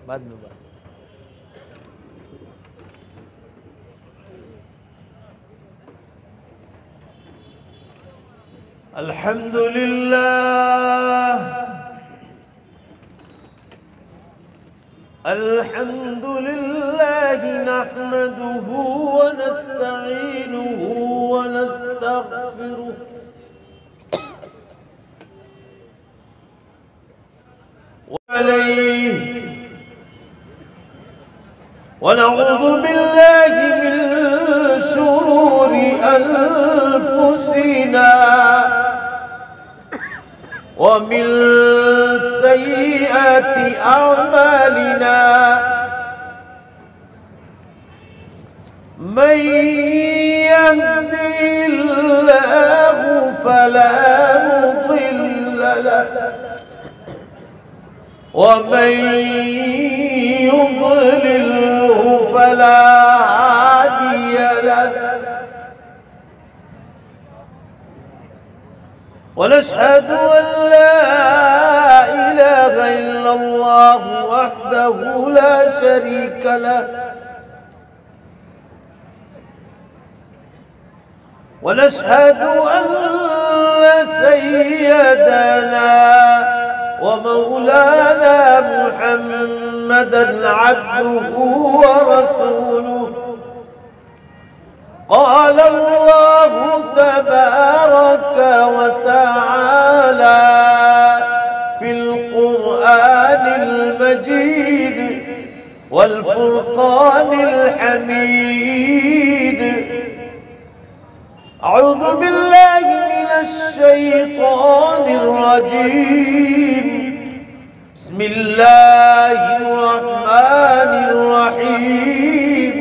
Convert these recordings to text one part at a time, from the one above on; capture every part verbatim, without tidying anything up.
बाद में बात। अल्हम्दुलिल्लाह अल्हम्दुलिल्लाह नहमदुहु व नस्तईनुहु व नस्तगफिरुह व अलैहि व नऊज़ु बिल्लाहि मिन शुरूरि अनफुसिना व मिन सय्यिआति अअमालिना मन यहदिहिल्लाहु फला मुदिल्ल लहु व मन युद्लिल्हु फला हादिय लहु ونشهد أن لا إله إلا الله وحده لا شريك له ونشهد أن سيدنا ومولانا محمدا عبده ورسوله قال الله تبارك وتعالى في القرآن المجيد والفرقان الحميد أعوذ بالله من الشيطان الرجيم بسم الله الرحمن الرحيم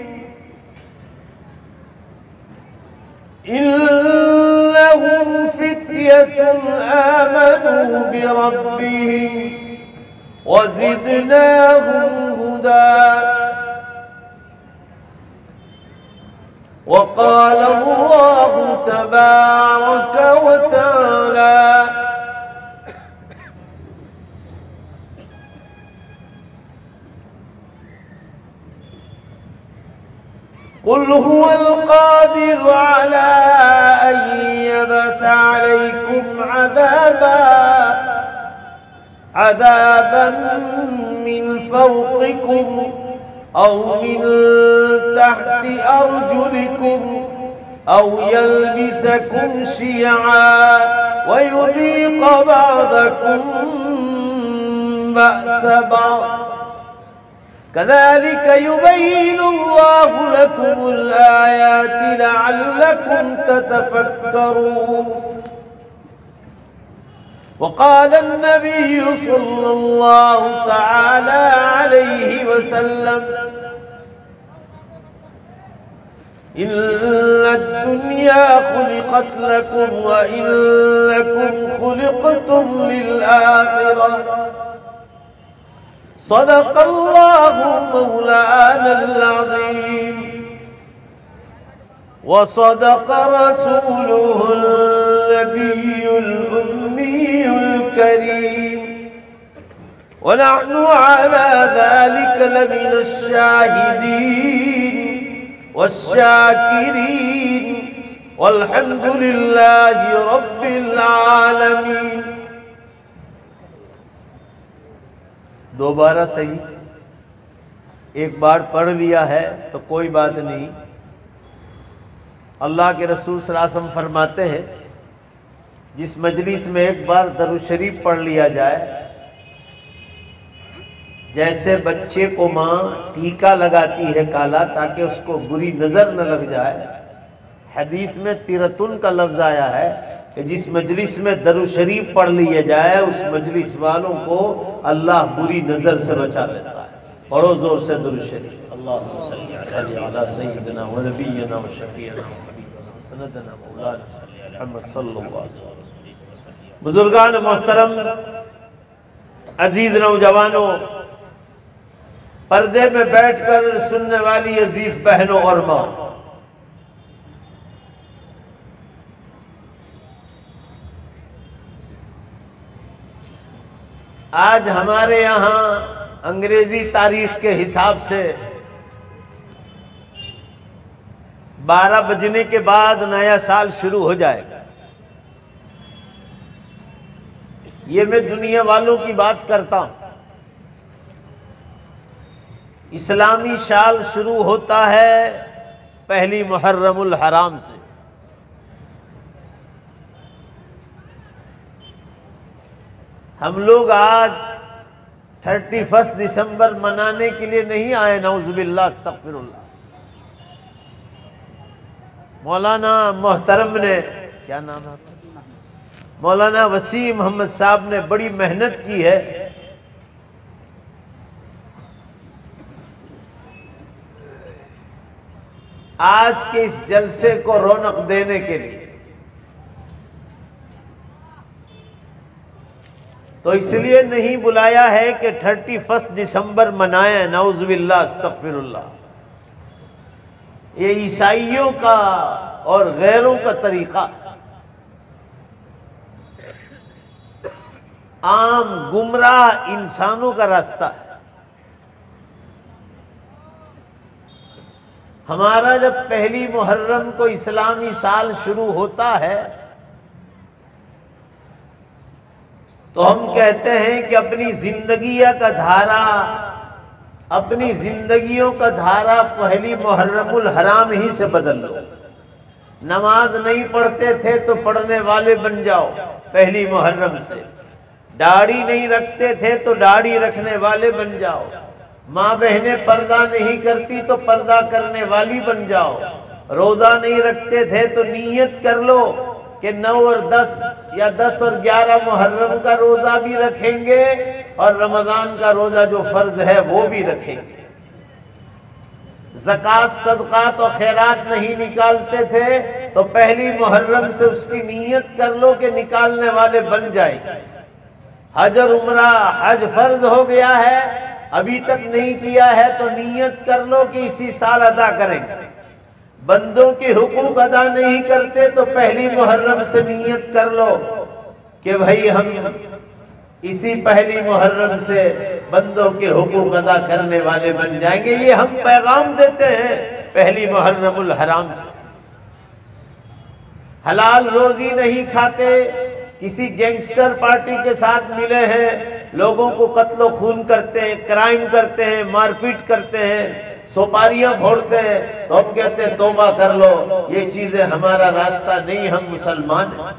إنهم فتية آمنوا بربهم وزدناهم هدى وقال الله تبارك وتعالى قل هو القادر على أن يبعث عليكم عذابا عذابا من فوقكم أو من تحت أرجلكم أو يلبسكم شيعا ويذيق بعضكم بأس بعض كذلك يبين الله لكم الآيات لعلكم تتفكرون وقال النبي صلى الله تعالى عليه وسلم إن الدنيا خلقت لكم وإنكم خلقتم للآخرة صدق الله مولانا العظيم وصدق رسوله النبي الأمي الكريم ونحن على ذلك لمن الشاهدين والشاكرين والحمد لله رب العالمين। दोबारा सही, एक बार पढ़ लिया है तो कोई बात नहीं। अल्लाह के रसूल सल्लल्लाहु अलैहि वसल्लम फरमाते हैं जिस मजलिस में एक बार दरूद शरीफ पढ़ लिया जाए, जैसे बच्चे को माँ टीका लगाती है काला ताकि उसको बुरी नज़र न लग जाए। हदीस में तिरतुन का लफ्ज़ आया है कि जिस मजलिस में दरूद शरीफ पढ़ लिया जाए उस मजलिस वालों को अल्लाह बुरी नज़र से बचा लेता है। पढ़ो जोर से दरूद शरीफ। अल्लाहुम्मा सल्ली अला सय्यिदिना व नबिय्यिना व शफीअना व हबीबना व सनदना मौलाना मुहम्मद सल्लल्लाहु अलैहि वसल्लम। बुजुर्गान मोहतरम, अजीज नौजवानों, पर्दे में बैठकर सुनने वाली अजीज बहनों और माँ, आज हमारे यहाँ अंग्रेजी तारीख के हिसाब से बारह बजने के बाद नया साल शुरू हो जाएगा। ये मैं दुनिया वालों की बात करता हूं। इस्लामी साल शुरू होता है पहली मुहर्रमुल हराम से। हम लोग आज थर्टी फर्स्ट दिसंबर मनाने के लिए नहीं आए, नऊजुबिल्लाह अस्तगफिरुल्लाह। मौलाना मोहतरम ने, क्या नाम है, मौलाना वसीम मोहम्मद साहब ने बड़ी मेहनत की है। आज के इस जलसे को रौनक देने के लिए, तो इसलिए नहीं बुलाया है कि थर्टी फर्स्ट दिसंबर मनाएं, नऊजुबिल्लाह अस्तगफिरुल्लाह। ये ईसाइयों का और गैरों का तरीका, आम गुमराह इंसानों का रास्ता है। हमारा जब पहली मुहर्रम को इस्लामी साल शुरू होता है तो हम कहते हैं कि अपनी जिंदगी का धारा, अपनी जिंदगियों का धारा पहली मुहर्रमुल हराम ही से बदल लो। नमाज नहीं पढ़ते थे तो पढ़ने वाले बन जाओ पहली मुहर्रम से। दाढ़ी नहीं रखते थे तो दाढ़ी रखने वाले बन जाओ। माँ बहनें पर्दा नहीं करती तो पर्दा करने वाली बन जाओ। रोजा नहीं रखते थे तो नीयत कर लो कि नौ और दस या दस और ग्यारह मुहर्रम का रोजा भी रखेंगे और रमजान का रोजा जो फर्ज है वो भी रखेंगे। ज़कात सदक़ात और खैरात नहीं निकालते थे तो पहली मुहर्रम से उसकी नीयत कर लो कि निकालने वाले बन जाएंगे। हज और उम्रा, हज फर्ज हो गया है, अभी तक नहीं किया है तो नीयत कर लो कि इसी साल अदा करेंगे। बंदों के हुकूक अदा नहीं करते तो पहली मुहर्रम से नीयत कर लो कि भाई हम इसी पहली मुहर्रम से बंदों के हुकूक अदा करने वाले बन जाएंगे। ये हम पैगाम देते हैं पहली मुहर्रमुल हराम से। हलाल रोजी नहीं खाते, किसी गैंगस्टर पार्टी के साथ मिले हैं, लोगों को कत्लो खून करते हैं, क्राइम करते हैं, मारपीट करते हैं, सोपारियां फोड़ते हैं, तो हम कहते हैं तौबा कर लो, ये चीजें हमारा रास्ता नहीं, हम मुसलमान हैं।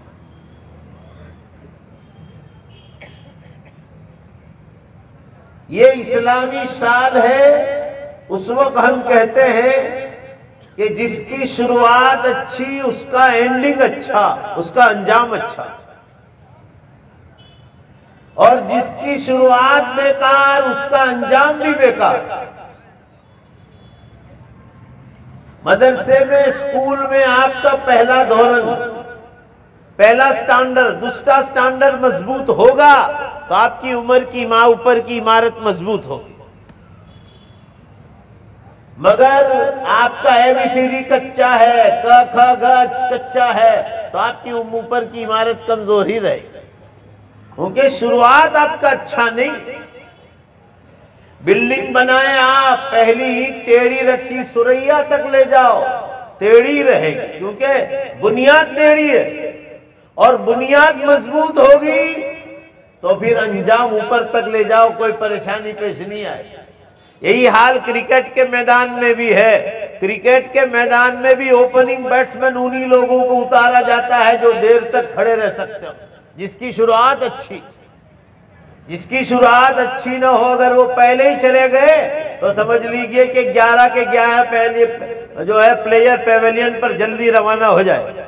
ये इस्लामी साल है। उस वक्त हम कहते हैं कि जिसकी शुरुआत अच्छी उसका एंडिंग अच्छा, उसका अंजाम अच्छा, और जिसकी शुरुआत बेकार उसका अंजाम भी बेकार। मदरसे में, स्कूल में आपका पहला धोरण, पहला स्टैंडर्ड, दूसरा स्टैंडर्ड मजबूत होगा तो आपकी उम्र की माँ ऊपर की इमारत मजबूत होगी। मगर आपका एबीसीडी कच्चा है, क ख ग कच्चा है, तो आपकी ऊपर की इमारत कमजोर ही रहेगी, क्योंकि शुरुआत आपका अच्छा नहीं। बिल्डिंग बनाए आप, पहली ईंट टेढ़ी रखी, सुरैया तक ले जाओ, टेढ़ी रहेगी, क्योंकि बुनियाद टेढ़ी है। और बुनियाद मजबूत होगी तो फिर अंजाम ऊपर तक ले जाओ, कोई परेशानी पेश नहीं आए। यही हाल क्रिकेट के मैदान में भी है। क्रिकेट के मैदान में भी ओपनिंग बैट्समैन उन्हीं लोगों को उतारा जाता है जो देर तक खड़े रह सकते हो, जिसकी शुरुआत अच्छी जिसकी शुरुआत अच्छी ना हो। अगर वो पहले ही चले गए तो समझ लीजिए कि ग्यारह के ग्यारह पहले जो है प्लेयर पेवेलियन पर जल्दी रवाना हो जाए।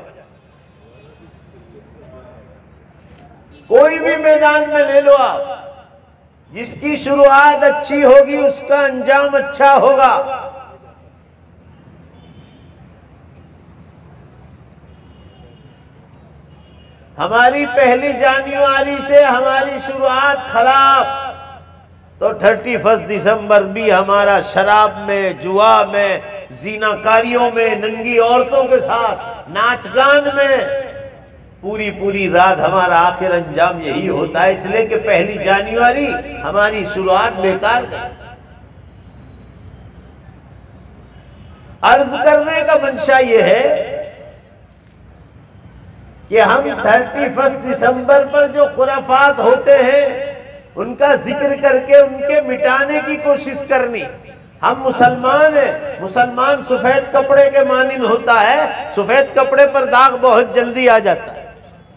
कोई भी मैदान में ले लो आप, जिसकी शुरुआत अच्छी होगी उसका अंजाम अच्छा होगा। हमारी पहली जनवरी से हमारी शुरुआत खराब, तो थर्टी फर्स्ट दिसंबर भी हमारा शराब में, जुआ में, जीनाकारियों में, नंगी औरतों के साथ नाच गान में, पूरी पूरी रात हमारा आखिर अंजाम यही होता है, इसलिए कि पहली जनवरी हमारी शुरुआत बेकार गई। अर्ज करने का मंशा यह है कि हम थर्टी फर्स्ट दिसंबर पर जो खुराफात होते हैं उनका जिक्र करके उनके मिटाने की कोशिश करनी। हम मुसलमान हैं, मुसलमान सफेद कपड़े के मानिन होता है, सफेद कपड़े पर दाग बहुत जल्दी आ जाता है।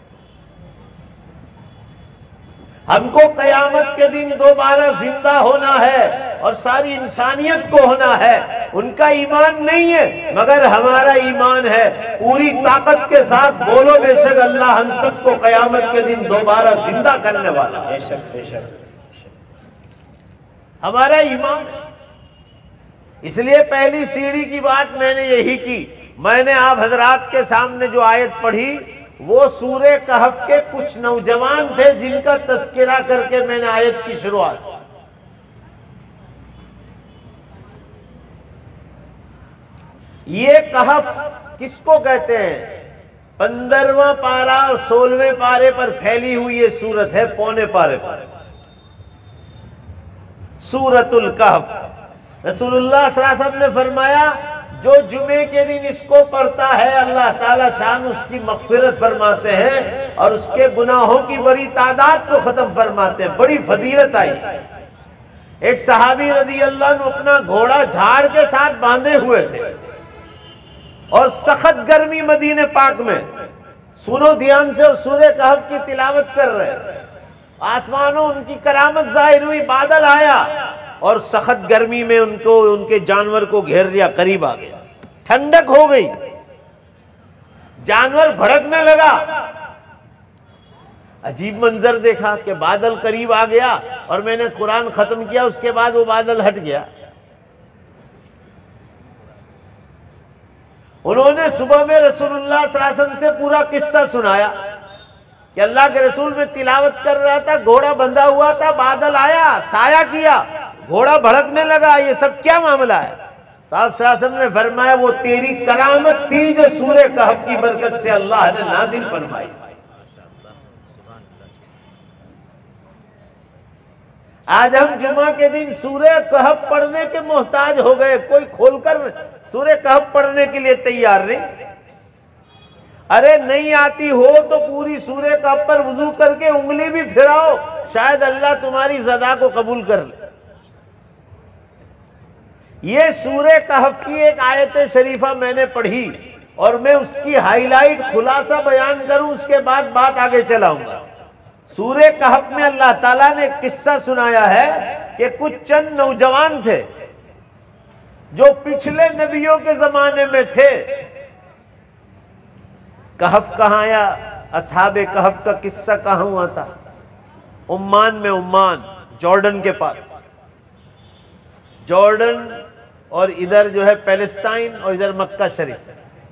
हमको कयामत के दिन दोबारा जिंदा होना है और सारी इंसानियत को होना है। उनका ईमान नहीं है मगर हमारा ईमान है। पूरी ताकत के साथ बोलो बेशक अल्लाह हम सबको कयामत के दिन दोबारा जिंदा करने वाला है। बेशक बेशक हमारा ईमान है। इसलिए पहली सीढ़ी की बात मैंने यही की। मैंने आप हजरात के सामने जो आयत पढ़ी वो सूरे कहफ के कुछ नौजवान थे जिनका तस्करा करके मैंने आयत की शुरुआत। ये कहफ किसको कहते हैं? पंद्रहवां पारा और सोलहवें पारे पर फैली हुई ये सूरत है, पौने पारे पर सूरतुल कहफ। रसूलुल्लाह सल्लल्लाहु अलैहि वसल्लम ने फरमाया जो जुमे के दिन इसको पढ़ता है अल्लाह ताला शान उसकी मग़फ़िरत फरमाते हैं और उसके गुनाहों की बड़ी तादाद को खत्म फरमाते हैं। बड़ी फजीलत आई। एक सहाबी रज़ी अल्लाह अन्हु अपना घोड़ा झाड़ के साथ बांधे हुए थे और सख्त गर्मी मदीने पाक में, सुनो ध्यान से, और सूरे कहफ की तिलावत कर रहे हैं। आसमानों उनकी करामत जाहिर हुई, बादल आया और सख्त गर्मी में उनको उनके जानवर को घेर लिया, करीब आ गया, ठंडक हो गई, जानवर भड़कने लगा। अजीब मंजर देखा कि बादल करीब आ गया और मैंने कुरान खत्म किया, उसके बाद वो बादल हट गया। उन्होंने सुबह में रसूलुल्लाह सल्लल्लाहु अलैहि वसल्लम से पूरा किस्सा सुनाया कि अल्लाह के रसूल में तिलावत कर रहा था, घोड़ा बंधा हुआ था, बादल आया, साया किया, घोड़ा भड़कने लगा, ये सब क्या मामला है? तो आप सल्लल्लाहु अलैहि वसल्लम ने फरमाया वो तेरी करामत थी जो सूरे कहफ की बरकत से अल्लाह ने नाजिल फरमाई। आज हम जुमा के दिन सूरे कहफ पढ़ने के मोहताज हो गए, कोई खोलकर सूरे कहफ पढ़ने के लिए तैयार नहीं। अरे नहीं आती हो तो पूरी सूरे कहफ पर वुजू करके उंगली भी फिराओ, शायद अल्लाह तुम्हारी ज़दा को कबूल कर ले। ये सूरे कहफ की एक आयत शरीफा मैंने पढ़ी और मैं उसकी हाईलाइट खुलासा बयान करूं, उसके बाद बात आगे चलाऊंगा। सूरे कहफ में अल्लाह ताला ने किस्सा सुनाया है कि कुछ चंद नौजवान थे जो पिछले नबियों के जमाने में थे। कहफ कहाँ आया? असहाबे कहफ का किस्सा कहाँ हुआ था? उम्मान में, उम्मान जॉर्डन के पास, जॉर्डन और इधर जो है पैलेस्टाइन और इधर मक्का शरीफ।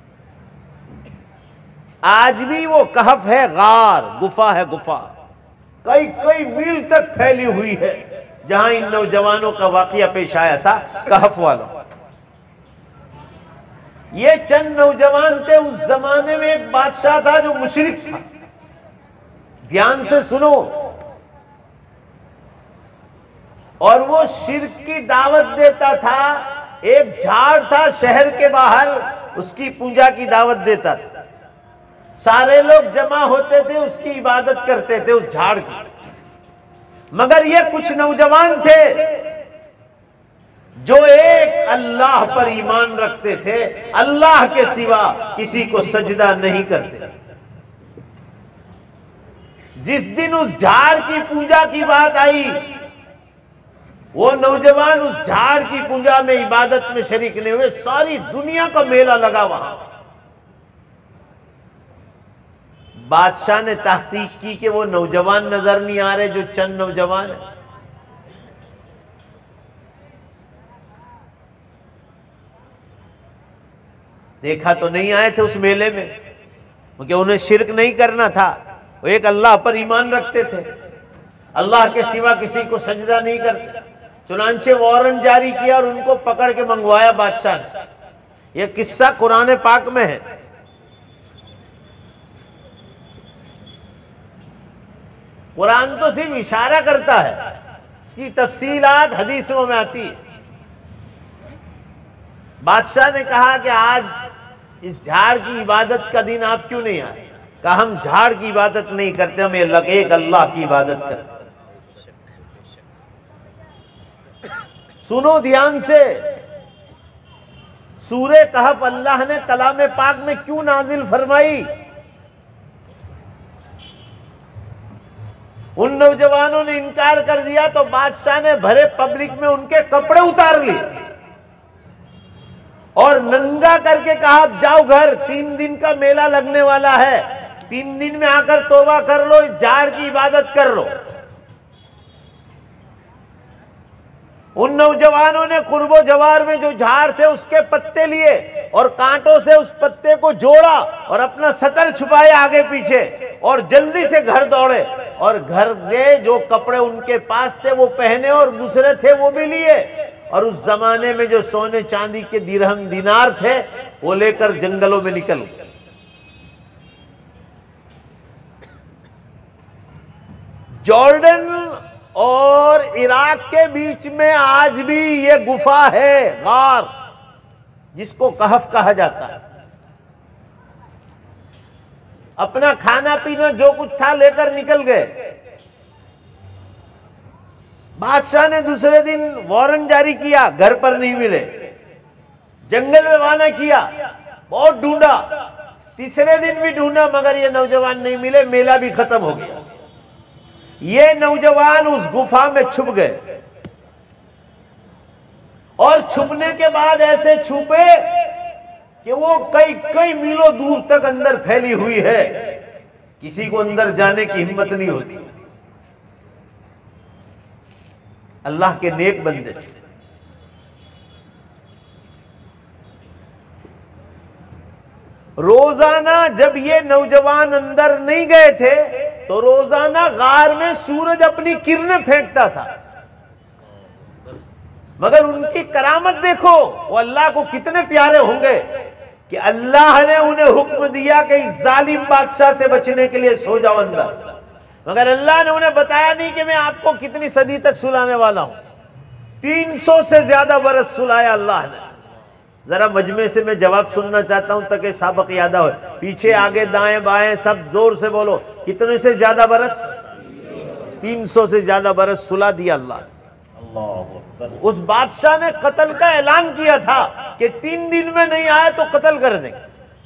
आज भी वो कहफ है, गार, गुफा है, गुफा कई कई मील तक फैली हुई है जहां इन नौजवानों का वाकया पेश आया था, कहफ वालों। ये चंद नौजवान थे। उस जमाने में एक बादशाह था जो मुशरिक था। ध्यान से सुनो। और वो शिर्क की दावत देता था। एक झाड़ था शहर के बाहर, उसकी पूजा की दावत देता था। सारे लोग जमा होते थे, उसकी इबादत करते थे, उस झाड़ की। मगर ये कुछ नौजवान थे जो एक अल्लाह पर ईमान रखते थे, अल्लाह के सिवा किसी को सजदा नहीं करते थे। जिस दिन उस झाड़ की पूजा की बात आई, वो नौजवान उस झाड़ की पूजा में, इबादत में शरीक नहीं हुए। सारी दुनिया का मेला लगा वहां। बादशाह ने तहकीक की कि वो नौजवान नजर नहीं आ रहे जो चंद नौजवान है। देखा तो नहीं आए थे उस मेले में, क्योंकि उन्हें शिरक नहीं करना था। वो एक अल्लाह पर ईमान रखते थे, अल्लाह के सिवा किसी को सजदा नहीं करते। चुनांचे वारंट जारी किया और उनको पकड़ के मंगवाया बादशाह ने। यह किस्सा कुरान पाक में है। कुरान तो सिर्फ इशारा करता है, इसकी तफसीलात हदीसों में आती है। बादशाह ने कहा कि आज इस झाड़ की इबादत का दिन आप क्यों नहीं आए? कहा हम झाड़ की इबादत नहीं करते, हम एक अल्लाह की इबादत करते। सुनो ध्यान से, सूरे कहफ अल्लाह ने कलाम पाक में क्यों नाजिल फरमाई? उन नौजवानों ने इनकार कर दिया तो बादशाह ने भरे पब्लिक में उनके कपड़े उतार लिए और नंगा करके कहा अब जाओ घर, तीन दिन का मेला लगने वाला है, तीन दिन में आकर तौबा कर लो, इस झाड़ की इबादत कर लो। उन नौजवानों ने कुर्बो जवार में जो झाड़ थे उसके पत्ते लिए और कांटों से उस पत्ते को जोड़ा और अपना सतर छुपाए आगे पीछे और जल्दी से घर दौड़े और घर गए, जो कपड़े उनके पास थे वो पहने और दूसरे थे वो भी लिए और उस जमाने में जो सोने चांदी के दिरहम दिनार थे वो लेकर जंगलों में निकल गए। जॉर्डन और इराक के बीच में आज भी ये गुफा है, गार, जिसको कहफ कहा जाता है। अपना खाना पीना जो कुछ था लेकर निकल गए। बादशाह ने दूसरे दिन वारंट जारी किया, घर पर नहीं मिले, जंगल में रवाना किया, बहुत ढूंढा, तीसरे दिन भी ढूंढा मगर ये नौजवान नहीं मिले, मेला भी खत्म हो गया। ये नौजवान उस गुफा में छुप गए और छुपने के बाद ऐसे छुपे कि वो कई कई मीलों दूर तक अंदर फैली हुई है, किसी को अंदर जाने की हिम्मत नहीं होती। अल्लाह के नेक बंदे। रोजाना जब ये नौजवान अंदर नहीं गए थे तो रोजाना गार में सूरज अपनी किरणें फेंकता था, मगर उनकी करामत देखो, वो अल्लाह को कितने प्यारे होंगे कि अल्लाह ने उन्हें हुक्म दिया कि इस जालिम बादशाह से बचने के लिए सो जाओ अंदर, मगर अल्लाह ने उन्हें बताया नहीं कि मैं आपको कितनी सदी तक सुलाने वाला हूं। तीन सौ से ज्यादा बरस सुलाया अल्लाह ने। जरा मजमे से मैं जवाब सुनना चाहता हूं ताकि सबक याद हो। पीछे आगे दाएं बाएं सब जोर से बोलो, कितने से ज्यादा बरस? तीन सौ से ज्यादा बरस सुला दिया अल्लाह। उस बादशाह ने कत्ल का ऐलान किया था कि तीन दिन में नहीं आए तो कत्ल कर देंगे।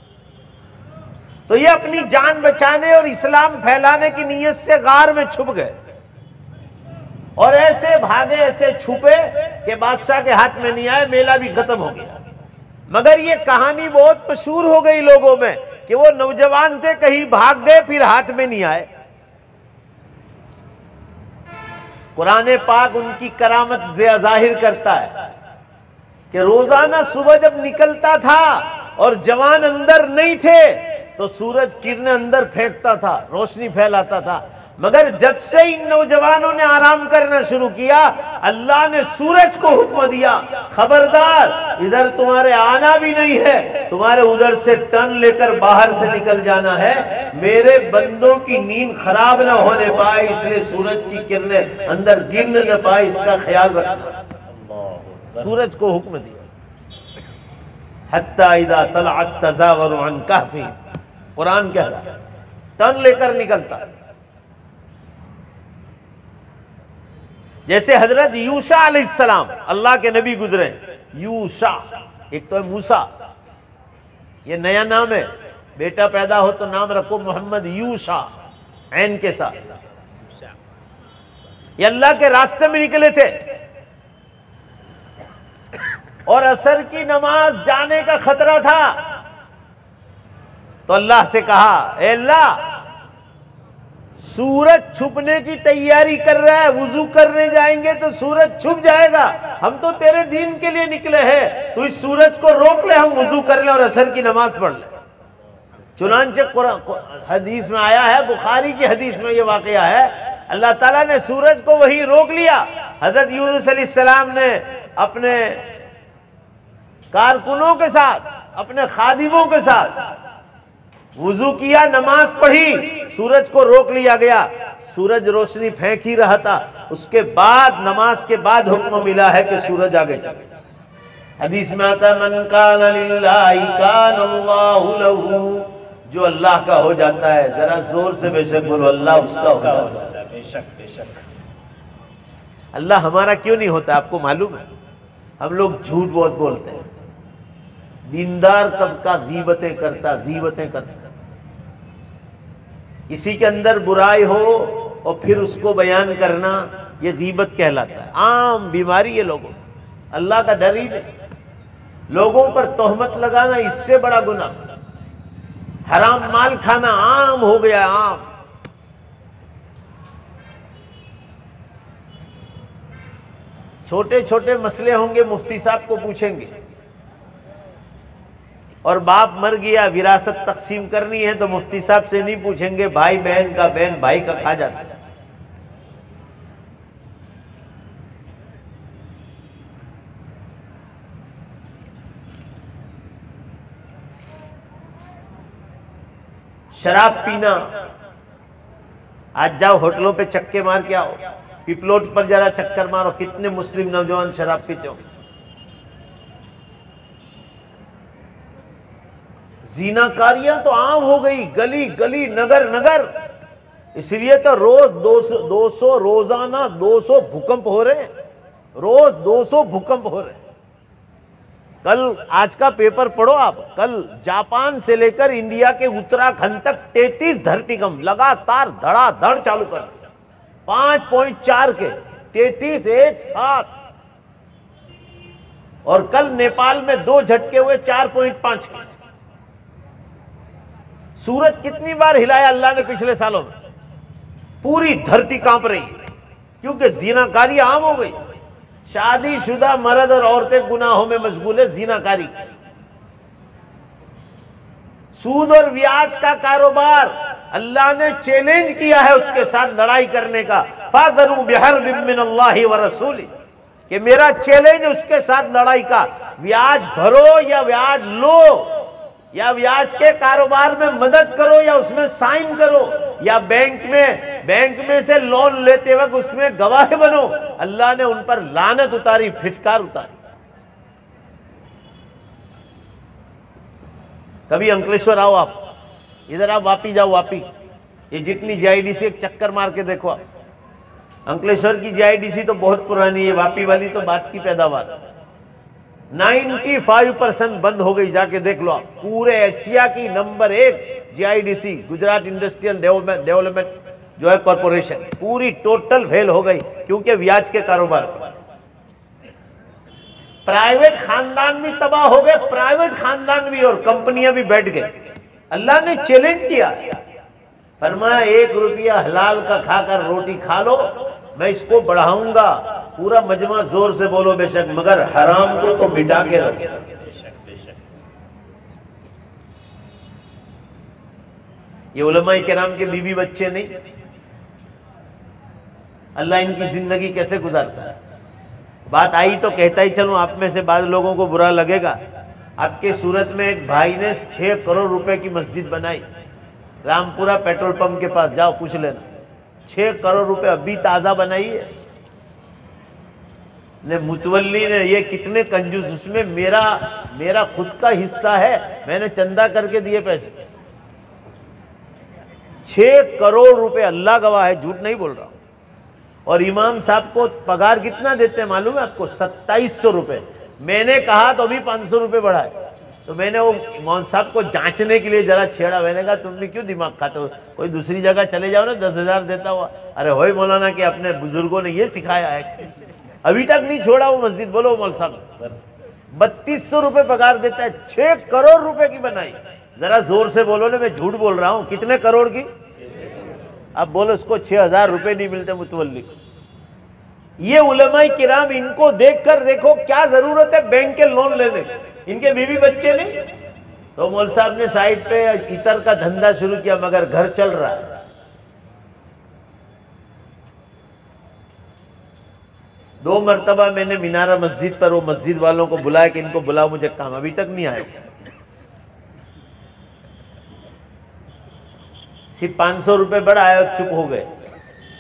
तो ये अपनी जान बचाने और इस्लाम फैलाने की नीयत से गार में छुप गए और ऐसे भागे, ऐसे छुपे कि बादशाह के हाथ में नहीं आए, मेला भी खत्म हो गया। मगर ये कहानी बहुत मशहूर हो गई लोगों में कि वो नौजवान थे, कहीं भाग गए, फिर हाथ में नहीं आए। कुरान पाक उनकी करामत जाहिर करता है कि रोजाना सुबह जब निकलता था और जवान अंदर नहीं थे तो सूरज किरणें अंदर फेंकता था, रोशनी फैलाता था। मगर जब से इन नौजवानों ने आराम करना शुरू किया, अल्लाह ने सूरज को हुक्म दिया, खबरदार इधर तुम्हारे आना भी नहीं है, तुम्हारे उधर से टर्न लेकर बाहर से निकल जाना है, मेरे बंदों की नींद खराब ना होने पाए, इसलिए सूरज की किरणें अंदर गिर न पाए, इसका ख्याल रखना। सूरज को हुक्म दिया। हत्ता इदा तलअत तज़ावरु अन कहफी, कुरान कह रहा है, टर्न लेकर निकलता। जैसे हजरत यूशा अलैहिस्सलाम, अल्लाह के नबी गुजरे, यूशा, एक तो है मूसा, ये नया नाम है, बेटा पैदा हो तो नाम रखो मोहम्मद यूशा, ऐन के साथ। ये अल्लाह के रास्ते में निकले थे और असर की नमाज जाने का खतरा था तो अल्लाह से कहा, ए अल्लाह, सूरज छुपने की तैयारी कर रहा है, वुजू करने जाएंगे तो सूरज छुप जाएगा, हम तो तेरे दीन के लिए निकले हैं, तो इस सूरज को रोक ले, हम वुजू कर ले और असर की नमाज पढ़ ले। चुनांचे हदीस में आया है, बुखारी की हदीस में यह वाकया है, अल्लाह ताला ने सूरज को वही रोक लिया। हजरत यूनुस अलैहिस्सलाम ने अपने कारकुनों के साथ, अपने खादिमों के साथ वुजू किया, नमाज पढ़ी, सूरज को रोक लिया गया, सूरज रोशनी फेंक ही रहा था, उसके बाद नमाज के बाद हुक्म मिला है कि सूरज आगे चले। हदीस में आता है मन कान लिल्लाहि कान अल्लाहु लहू, जो अल्लाह का हो जाता है, जरा जोर से बेशक बोलो, अल्लाह उसका हो जाता है। बेशक बेशक अल्लाह हमारा क्यों नहीं होता? आपको मालूम है? हम लोग झूठ बहुत बोलते हैं। दीनदार तबका गीबतें करता गीबतें करता, किसी के अंदर बुराई हो और फिर उसको बयान करना, ये गीबत कहलाता है। आम बीमारी है लोगों, अल्लाह का डर ही नहीं। लोगों पर तोहमत लगाना इससे बड़ा गुनाह, हराम माल खाना आम हो गया, आम। छोटे छोटे मसले होंगे, मुफ्ती साहब को पूछेंगे, और बाप मर गया, विरासत तकसीम करनी है तो मुफ्ती साहब से नहीं पूछेंगे, भाई बहन का, बहन भाई का खा जाता है। शराब पीना, आज जाओ होटलों पे चक्के मार के आओ, पिपलोट पर जरा चक्कर मारो, कितने मुस्लिम नौजवान शराब पीते हो। जीनाकारियां तो आम हो गई, गली गली नगर नगर, इसलिए तो रोज दो सौ दो सौ रोजाना दो सौ भूकंप हो रहे हैं, रोज दो सौ भूकंप हो रहे हैं। कल आज का पेपर पढ़ो आप, कल जापान से लेकर इंडिया के उत्तराखंड तक तैंतीस धरतीकंप लगातार धड़ाधड़ चालू कर दिया, पांच पॉइंट चार के तैंतीस एक साथ। और कल नेपाल में दो झटके हुए चार पॉइंट पांच के। सूरज कितनी बार हिलाया अल्लाह ने पिछले सालों में, पूरी धरती कांप रही है, क्योंकि जीनाकारी आम हो गई। शादीशुदा मर्द और औरतें गुनाहों में मशगूल है, जीनाकारी। सूद और ब्याज का कारोबार अल्लाह ने चैलेंज किया है उसके साथ लड़ाई करने का। फाज़रू बिहर्बिम मिनल्लाहि व रसूली, कि मेरा चैलेंज उसके साथ लड़ाई का। ब्याज भरो या ब्याज लो, या ब्याज के कारोबार में मदद करो या उसमें साइन करो, या बैंक में बैंक में से लोन लेते वक्त उसमें गवाह बनो। अल्लाह ने उन पर लानत उतारी, फिटकार उतारी। कभी अंकलेश्वर आओ आप, इधर आप वापी जाओ, वापी ये जितनी जीआईडीसी एक चक्कर मार के देखो आप। अंकलेश्वर की जीआईडीसी तो बहुत पुरानी है, वापी वाली तो बात की पैदावार। पचानवे परसेंट बंद हो गई, जाके देख लो आप। पूरे एशिया की नंबर एक जीआईडीसी, गुजरात इंडस्ट्रियल डेवलपमेंट जो है कॉरपोरेशन, पूरी टोटल फेल हो गई, क्योंकि ब्याज के कारोबार। प्राइवेट खानदान भी तबाह हो गए, प्राइवेट खानदान भी, और कंपनियां भी बैठ गई। अल्लाह ने चैलेंज किया, फरमाया एक रुपया हलाल का खाकर रोटी खा लो, मैं इसको बढ़ाऊंगा। पूरा मजमा जोर से बोलो बेशक, मगर हराम को तो मिटा के रखो। ये उलमाए किराम के बीवी बच्चे नहीं, अल्लाह इनकी जिंदगी कैसे गुजारता है। बात आई तो कहता ही चलो, आप में से बाद लोगों को बुरा लगेगा। आपके सूरत में एक भाई ने छह करोड़ रुपए की मस्जिद बनाई, रामपुरा पेट्रोल पंप के पास जाओ पूछ लेना, छह करोड़ रुपए अभी ताजा बनाई है ने मुतवल्ली ने। ये कितने कंजूस, उसमें मेरा मेरा खुद का हिस्सा है, मैंने चंदा करके दिए पैसे। छह करोड़ रुपए, अल्लाह गवाह है, झूठ नहीं बोल रहा हूं। और इमाम साहब को पगार कितना देते हैं मालूम है आपको? सत्ताईस सौ रुपए। मैंने कहा तो अभी पाँच सौ रुपये बढ़ाए, तो मैंने वो मौन साहब को जांचने के लिए जरा छेड़ा। मैंने कहा तुम भी क्यों दिमाग खाते हो, कोई दूसरी जगह चले जाओ ना, दस हजार देता हुआ। अरे होए मौलाना कि अपने बुजुर्गों ने ये सिखाया है, अभी तक नहीं छोड़ा वो मस्जिद। बोलो मौल साहब, बत्तीस सौ रुपये पगार देता है, छह करोड़ रुपए की बनाई। जरा जोर से बोलो ना, मैं झूठ बोल रहा हूँ। कितने करोड़ की? अब बोलो उसको छह हजार रुपये नहीं मिलते मुतवल्ली। ये उलमाए किराम, इनको देखकर देखो क्या जरूरत है बैंक के लोन लेने की, इनके बीवी बच्चे नहीं। तो मौल साहब ने साइड पे इतर का धंधा शुरू किया, मगर घर चल रहा है। दो मरतबा मैंने मीनारा मस्जिद पर वो मस्जिद वालों को बुलाया कि इनको बुलाओ, मुझे काम, अभी तक नहीं आए। सिर्फ पाँच सौ रुपये बढ़ाए और चुप हो गए।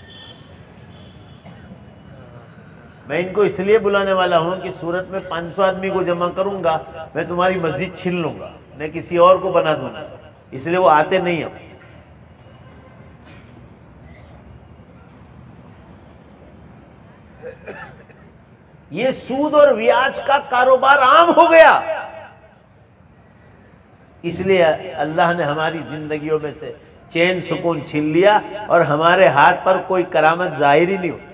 मैं इनको इसलिए बुलाने वाला हूं कि सूरत में पाँच सौ आदमी को जमा करूंगा, मैं तुम्हारी मस्जिद छीन लूंगा, मैं किसी और को बना दूंगा, इसलिए वो आते नहीं अब। ये सूद और ब्याज का कारोबार आम हो गया, इसलिए अल्लाह ने हमारी जिंदगियों में से चैन सुकून छीन लिया और हमारे हाथ पर कोई करामत जाहिर ही नहीं होती।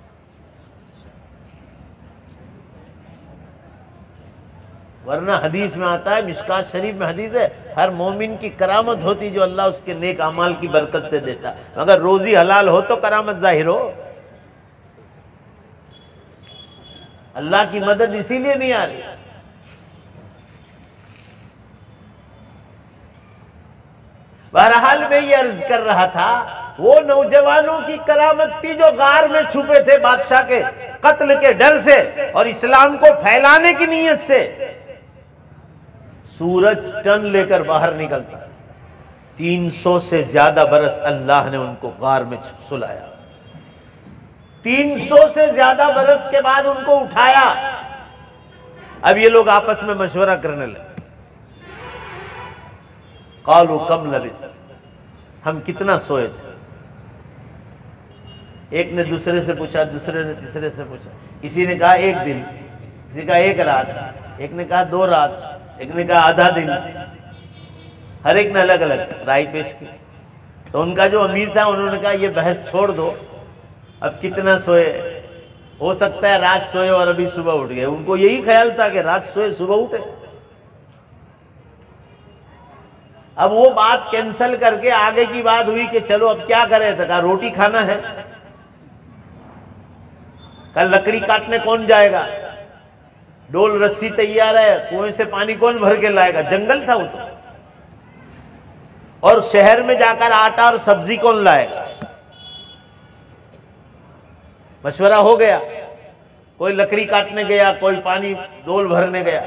वरना हदीस में आता है, मिशकात शरीफ में हदीस है, हर मोमिन की करामत होती जो अल्लाह उसके नेक अमाल की बरकत से देता। अगर रोजी हलाल हो तो करामत जाहिर हो। अल्लाह की मदद इसीलिए नहीं आ रही। बहरहाल मैं ये अर्ज कर रहा था, वो नौजवानों की करामत थी जो गार में छुपे थे बादशाह के कत्ल के डर से और इस्लाम को फैलाने की नीयत से। सूरज टन लेकर बाहर निकलता, तीन सौ से ज्यादा बरस अल्लाह ने उनको गार में सुलाया। तीन सौ से ज्यादा बरस के बाद उनको उठाया। अब ये लोग आपस में मशवरा करने लगे, कालू कम लबिस, हम कितना सोए थे। एक ने दूसरे से पूछा, दूसरे ने तीसरे से पूछा। किसी ने कहा एक दिन, किसी ने कहा एक रात, एक ने कहा दो रात, एक ने कहा आधा दिन। हर एक ने अलग अलग राय पेश की। तो उनका जो अमीर था उन्होंने कहा ये बहस छोड़ दो, अब कितना सोए, हो सकता है रात सोए और अभी सुबह उठ गए। उनको यही ख्याल था कि रात सोए सुबह उठे। अब वो बात कैंसिल करके आगे की बात हुई कि चलो अब क्या करें। तो कहा रोटी खाना है, कल लकड़ी काटने कौन जाएगा, डोल रस्सी तैयार है, कुएं से पानी कौन भर के लाएगा। जंगल था वो तो। और शहर में जाकर आटा और सब्जी कौन लाएगा। मशवरा हो गया, कोई लकड़ी काटने गया, कोई पानी डोल भरने गया।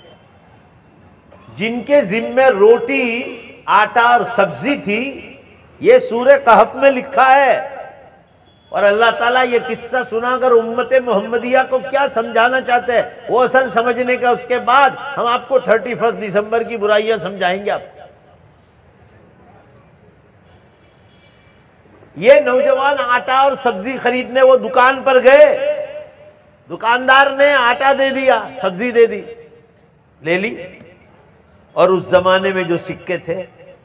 जिनके जिम्मे रोटी, आटा और सब्जी थी, ये सूरह कहफ में लिखा है। और अल्लाह ताला ये किस्सा सुनाकर उम्मत मोहम्मदिया को क्या समझाना चाहते हैं वो असल समझने का, उसके बाद हम आपको थर्टी फर्स्ट दिसंबर की बुराइयां समझाएंगे। आप ये नौजवान आटा और सब्जी खरीदने वो दुकान पर गए, दुकानदार ने आटा दे दिया, सब्जी दे दी, ले ली। और उस जमाने में जो सिक्के थे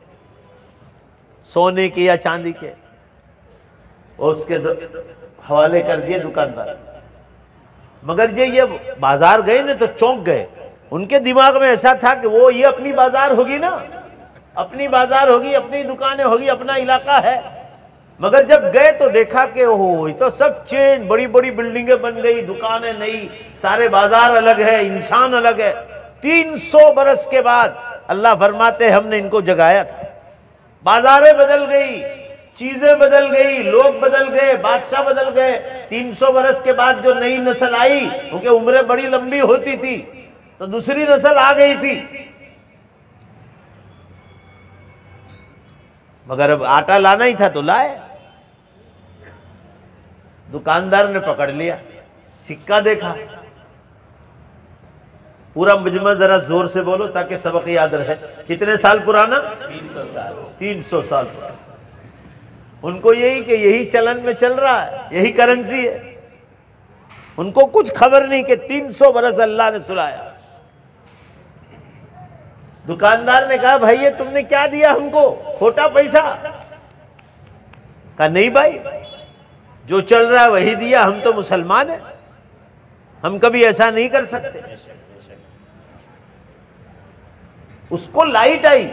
सोने के या चांदी के, वो उसके हवाले कर दिए दुकानदार। मगर ये ये बाजार गए ना तो चौंक गए। उनके दिमाग में ऐसा था कि वो ये अपनी बाजार होगी ना, अपनी बाजार होगी, अपनी दुकानें होगी, अपना इलाका है। मगर जब गए तो देखा कि ओहो ये तो सब चेंज, बड़ी बड़ी बिल्डिंगें बन गई, दुकानें नई, सारे बाजार अलग है, इंसान अलग है। तीन सौ बरस के बाद अल्लाह फरमाते हमने इनको जगाया था। बाजारें बदल गई, चीजें बदल गई, लोग बदल गए, बादशाह बदल गए। तीन सौ बरस के बाद जो नई नस्ल आई, क्योंकि उम्रें बड़ी लंबी होती थी, तो दूसरी नस्ल आ गई थी। मगर अब आटा लाना ही था तो लाए। दुकानदार ने पकड़ लिया, सिक्का देखा, पूरा मुजमा जरा जोर से बोलो ताकि सबक याद रहे। कितने साल पुराना? तीन सौ साल। तीन सौ साल पुराना। उनको यही कि यही चलन में चल रहा है, यही करेंसी है। उनको कुछ खबर नहीं कि तीन सौ बरस अल्लाह ने सुलाया। दुकानदार ने कहा भाई ये तुमने क्या दिया हमको, खोटा पैसा? कहा नहीं भाई, जो चल रहा है वही दिया, हम तो मुसलमान हैं, हम कभी ऐसा नहीं कर सकते। उसको लाइट आई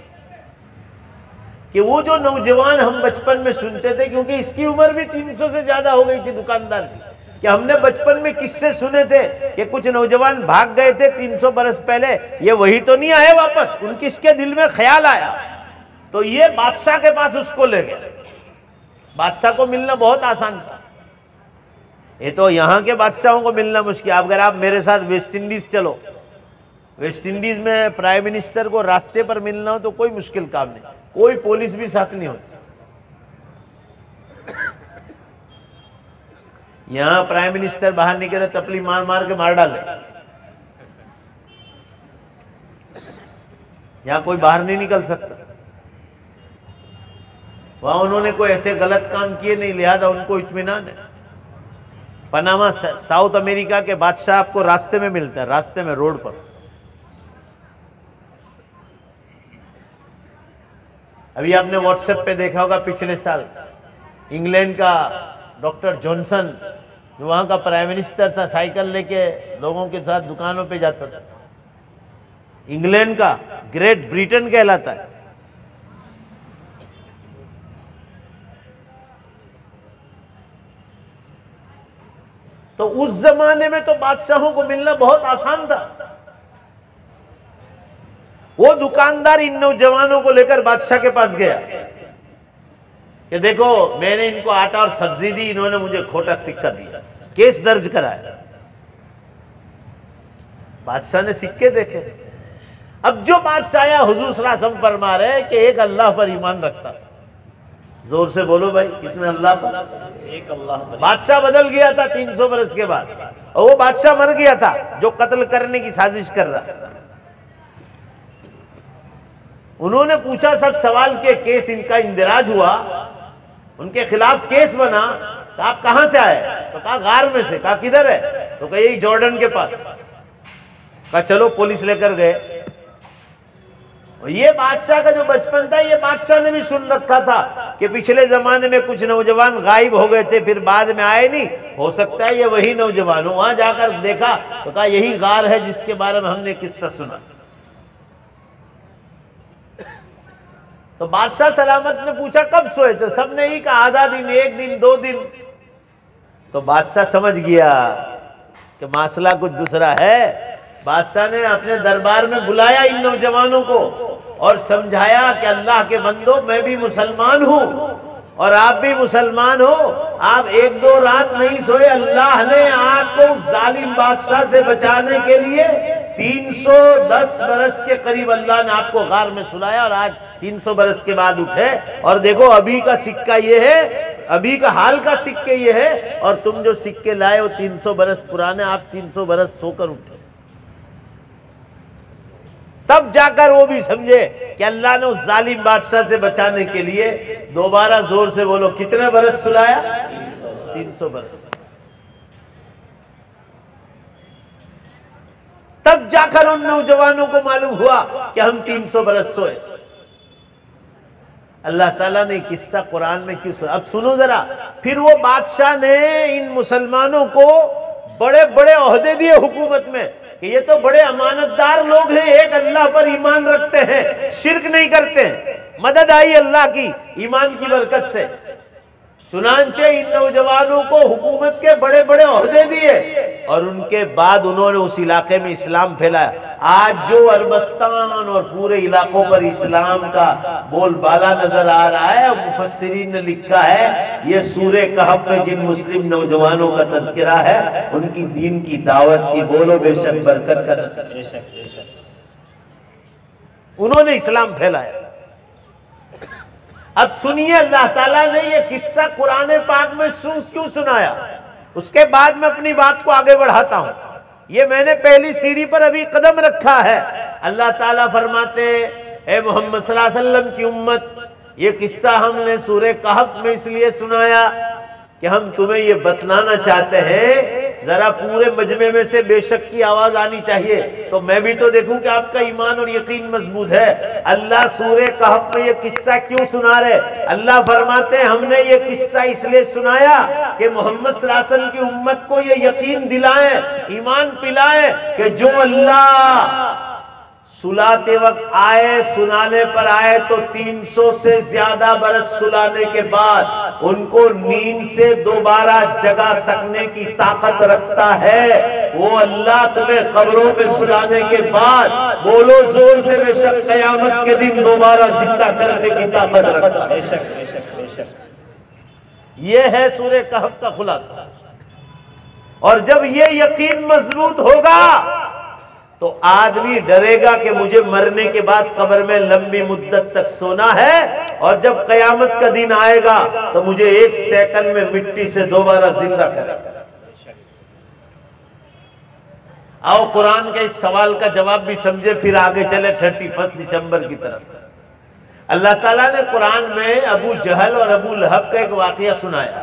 कि वो जो नौजवान हम बचपन में सुनते थे, क्योंकि इसकी उम्र भी तीन सौ से ज्यादा हो गई थी दुकानदार की, कि हमने बचपन में किस्से सुने थे कि कुछ नौजवान भाग गए थे तीन सौ बरस पहले, ये वही तो नहीं आए वापस। उनके इसके दिल में ख्याल आया तो ये बादशाह के पास उसको ले गए। बादशाह को मिलना बहुत आसान था, ये तो यहाँ के बादशाहों को मिलना मुश्किल। अगर आप मेरे साथ वेस्ट इंडीज चलो, वेस्ट इंडीज में प्राइम मिनिस्टर को रास्ते पर मिलना हो तो कोई मुश्किल काम नहीं, कोई पुलिस भी साथ नहीं होती। यहाँ प्राइम मिनिस्टर बाहर निकले तपली मार मार के मार डाले, यहाँ कोई बाहर नहीं निकल सकता। वहां उन्होंने कोई ऐसे गलत काम किए नहीं, लिहाजा उनको इत्मीनान है। पनामा साउथ अमेरिका के बादशाह आपको रास्ते में मिलता है, रास्ते में, रोड पर। अभी आपने व्हाट्सएप पे देखा होगा, पिछले साल इंग्लैंड का डॉक्टर जॉनसन, जो वहां का प्राइम मिनिस्टर था, साइकिल लेके लोगों के साथ दुकानों पे जाता था। इंग्लैंड का ग्रेट ब्रिटेन कहलाता है। तो उस जमाने में तो बादशाहों को मिलना बहुत आसान था। वो दुकानदार इन नौजवानों को लेकर बादशाह के पास गया कि देखो मैंने इनको आटा और सब्जी दी, इन्होंने मुझे खोटा सिक्का दिया, केस दर्ज कराया। बादशाह ने सिक्के देखे। अब जो बादशाह आया, हुजूर सल्लल्लाहु अलैहि वसल्लम फरमा रहे कि एक अल्लाह पर ईमान रखता। जोर से बोलो भाई, कितने अल्लाह पर? एक अल्लाह पर। बादशाह बदल गया था तीन सौ बरस के बाद, और वो बादशाह मर गया था जो कत्ल करने की साजिश कर रहा। उन्होंने पूछा, सब सवाल के, केस इनका इंदिराज हुआ, उनके खिलाफ केस बना। तो आप कहां से आए? तो कहा गार में से। कहा किधर है? तो कहा यही जॉर्डन के पास। कहा चलो, पुलिस लेकर गए। और ये बादशाह का जो बचपन था, ये बादशाह ने भी सुन रखा था कि पिछले जमाने में कुछ नौजवान गायब हो गए थे, फिर बाद में आए नहीं, हो सकता है ये वही नौजवान हो। वहां जाकर देखा तो कहा यही गार है जिसके बारे में हमने किस्सा सुना। तो बादशाह सलामत ने पूछा कब सोए? तो सबने ही कहा आधा दिन, एक दिन, दो दिन। तो बादशाह समझ गया कि मामला कुछ दूसरा है। बादशाह ने अपने दरबार में बुलाया इन नौजवानों को और समझाया कि अल्लाह के बंदो, मैं भी मुसलमान हूं और आप भी मुसलमान हो। आप एक दो रात नहीं सोए, अल्लाह ने आपको उस जालिम बादशाह से बचाने के लिए तीन सौ दस बरस के करीब अल्लाह ने आपको गार में सुलाया, और आज तीन सौ बरस के बाद उठे। और देखो अभी का सिक्का ये है, अभी का हाल का सिक्के ये है, और तुम जो सिक्के लाए हो तीन सौ बरस पुराने, आप तीन सौ बरस सोकर उठे। तब जाकर वो भी समझे कि अल्लाह ने उस जालिम बादशाह से बचाने के लिए दोबारा जोर से बोलो, कितने बरस सुलाया? तीन सौ बरस। तब जाकर उन नौजवानों को मालूम हुआ कि हम तीन सौ बरस सोए। अल्लाह ताला ने किस्सा कुरान में क्यों सुना? अब सुनो जरा। फिर वो बादशाह ने इन मुसलमानों को बड़े बड़े ओहदे दिए हुकूमत में कि ये तो बड़े अमानतदार लोग हैं, एक अल्लाह पर ईमान रखते हैं, शिर्क नहीं करते हैं। मदद आई अल्लाह की ईमान की बरकत से। चुनांचे इन नौजवानों को हुकूमत के बड़े बड़े ओहदे दिए, और उनके बाद उन्होंने उस इलाके में इस्लाम फैलाया। आज जो अरबस्तान और पूरे इलाकों पर इस्लाम का बोलबाला नजर आ रहा है, मुफस्सिरीन ने लिखा है ये सूरे कहफ में जिन मुस्लिम नौजवानों का तज़किरा है, उनकी दीन की दावत की बोलो बेशक बरकत का बेशक उन्होंने इस्लाम फैलाया। अब सुनिए, अल्लाह ताला ने ये किस्सा कुरान पाक में क्यों सुनाया, उसके बाद मैं अपनी बात को आगे बढ़ाता हूं। ये मैंने पहली सीढ़ी पर अभी कदम रखा है। अल्लाह ताला फरमाते, ए मोहम्मद सल्लल्लाहु अलैहि वसल्लम की उम्मत, ये किस्सा हमने सूरे कहफ में इसलिए सुनाया कि हम तुम्हें ये बतलाना चाहते हैं, जरा पूरे मजमे में से बेशक की आवाज आनी चाहिए, तो मैं भी तो देखूं कि आपका ईमान और यकीन मजबूत है। अल्लाह सूरे कहफ में ये किस्सा क्यों सुना रहे? अल्लाह फरमाते हैं हमने ये किस्सा इसलिए सुनाया कि मोहम्मद सल्लल्लाहु अलैहि वसल्लम की उम्मत को ये यकीन दिलाएं, ईमान पिलाएं कि जो अल्लाह सुलाते वक्त आए, सुनाने पर आए तो तीन सौ से ज्यादा बरस सुलाने के बाद उनको नींद से दोबारा जगा सकने की ताकत रखता है। वो अल्लाह तुम्हें कब्रों में सुलाने के बाद, बोलो जोर से, बेशक क़यामत के दिन दोबारा जिंदा करने की ताकत रखता है। बेशक बेशक बेशक। ये है सूरे कहफ का खुलासा। और जब ये यकीन मजबूत होगा तो आदमी डरेगा कि मुझे मरने के बाद कब्र में लंबी मुद्दत तक सोना है, और जब कयामत का दिन आएगा तो मुझे एक सेकंड में मिट्टी से दोबारा जिंदा करेगा। आओ कुरान के एक सवाल का जवाब भी समझे, फिर आगे चले थर्टी फर्स्ट दिसंबर की तरफ। अल्लाह ताला ने कुरान में अबू जहल और अबू लहब का एक वाकया सुनाया।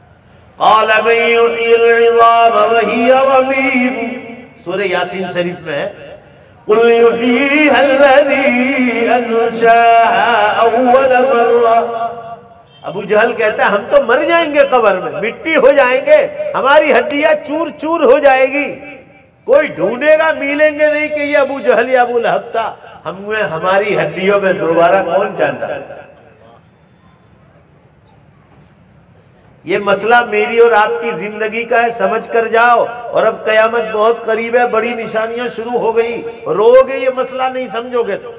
सूरह यासीन शरीफ में है, अबू जहल कहता है हम तो मर जाएंगे, कब्र में मिट्टी हो जाएंगे, हमारी हड्डियां चूर चूर हो जाएगी, कोई ढूंढेगा मिलेंगे नहीं कि ये अबू जहल या अबू लहब था। हमें हमारी हड्डियों में दोबारा कौन जानता है। ये मसला मेरी और आपकी जिंदगी का है, समझ कर जाओ। और अब कयामत बहुत करीब है, बड़ी निशानियां शुरू हो गई, रोगे ये मसला नहीं समझोगे तो।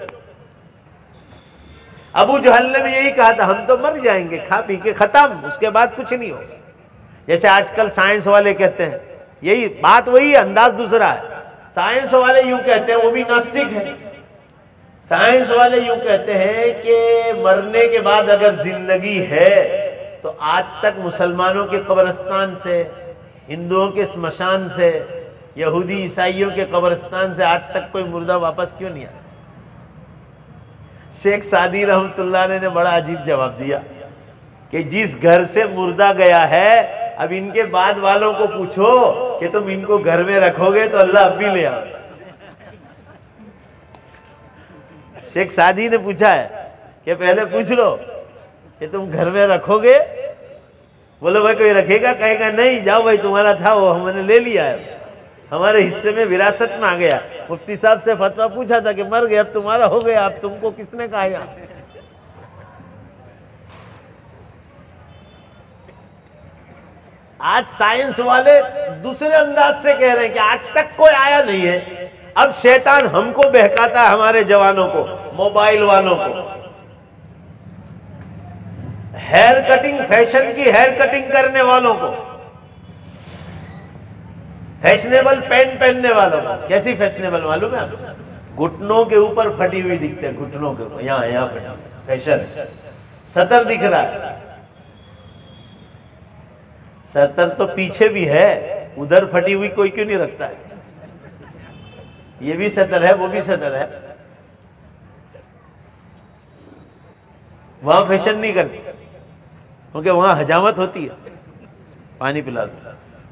अबू जहल ने भी यही कहा था हम तो मर जाएंगे, खा पी के खत्म, उसके बाद कुछ नहीं होगा। जैसे आजकल साइंस वाले कहते हैं, यही बात वही है, अंदाज दूसरा है। साइंस वाले यूं कहते हैं, वो भी नास्तिक है। साइंस वाले यूं कहते हैं कि मरने के बाद अगर जिंदगी है तो आज तक मुसलमानों के कब्रिस्तान से, हिंदुओं के स्मशान से, यहूदी ईसाइयों के कब्रिस्तान से आज तक कोई मुर्दा वापस क्यों नहीं आया। शेख सादी रहमतुल्लाह ने बड़ा अजीब जवाब दिया कि जिस घर से मुर्दा गया है, अब इनके बाद वालों को पूछो कि तुम इनको घर में रखोगे तो अल्लाह अब भी ले आओ। शेख सादी ने पूछा है कि पहले पूछ लो कि तुम घर में रखोगे। बोलो भाई कोई रखेगा, कहेगा नहीं, जाओ भाई तुम्हारा था वो हमने ले लिया है, हमारे हिस्से में विरासत में आ गया। मुफ्ती साहब से फतवा पूछा था कि मर गए, अब तुम्हारा हो गया, अब तुमको किसने कहा यहाँ। आज साइंस वाले दूसरे अंदाज से कह रहे हैं कि आज तक कोई आया नहीं है। अब शैतान हमको बहकाता है, हमारे जवानों को, मोबाइल वालों को। हेयर कटिंग, फैशन की हेयर कटिंग करने वालों को, फैशनेबल पेंट पहनने वालों को। कैसी फैशनेबल मालूम है आपको? घुटनों के ऊपर फटी हुई दिखते हैं, घुटनों के ऊपर, यहाँ यहाँ पे फैशन। सतर दिख रहा है, सतर तो पीछे भी है, उधर फटी हुई कोई क्यों नहीं रखता है। ये भी सतर है, वो भी सतर है, वहां फैशन नहीं करती क्योंकि वहां हजामत होती है। पानी पिला दो।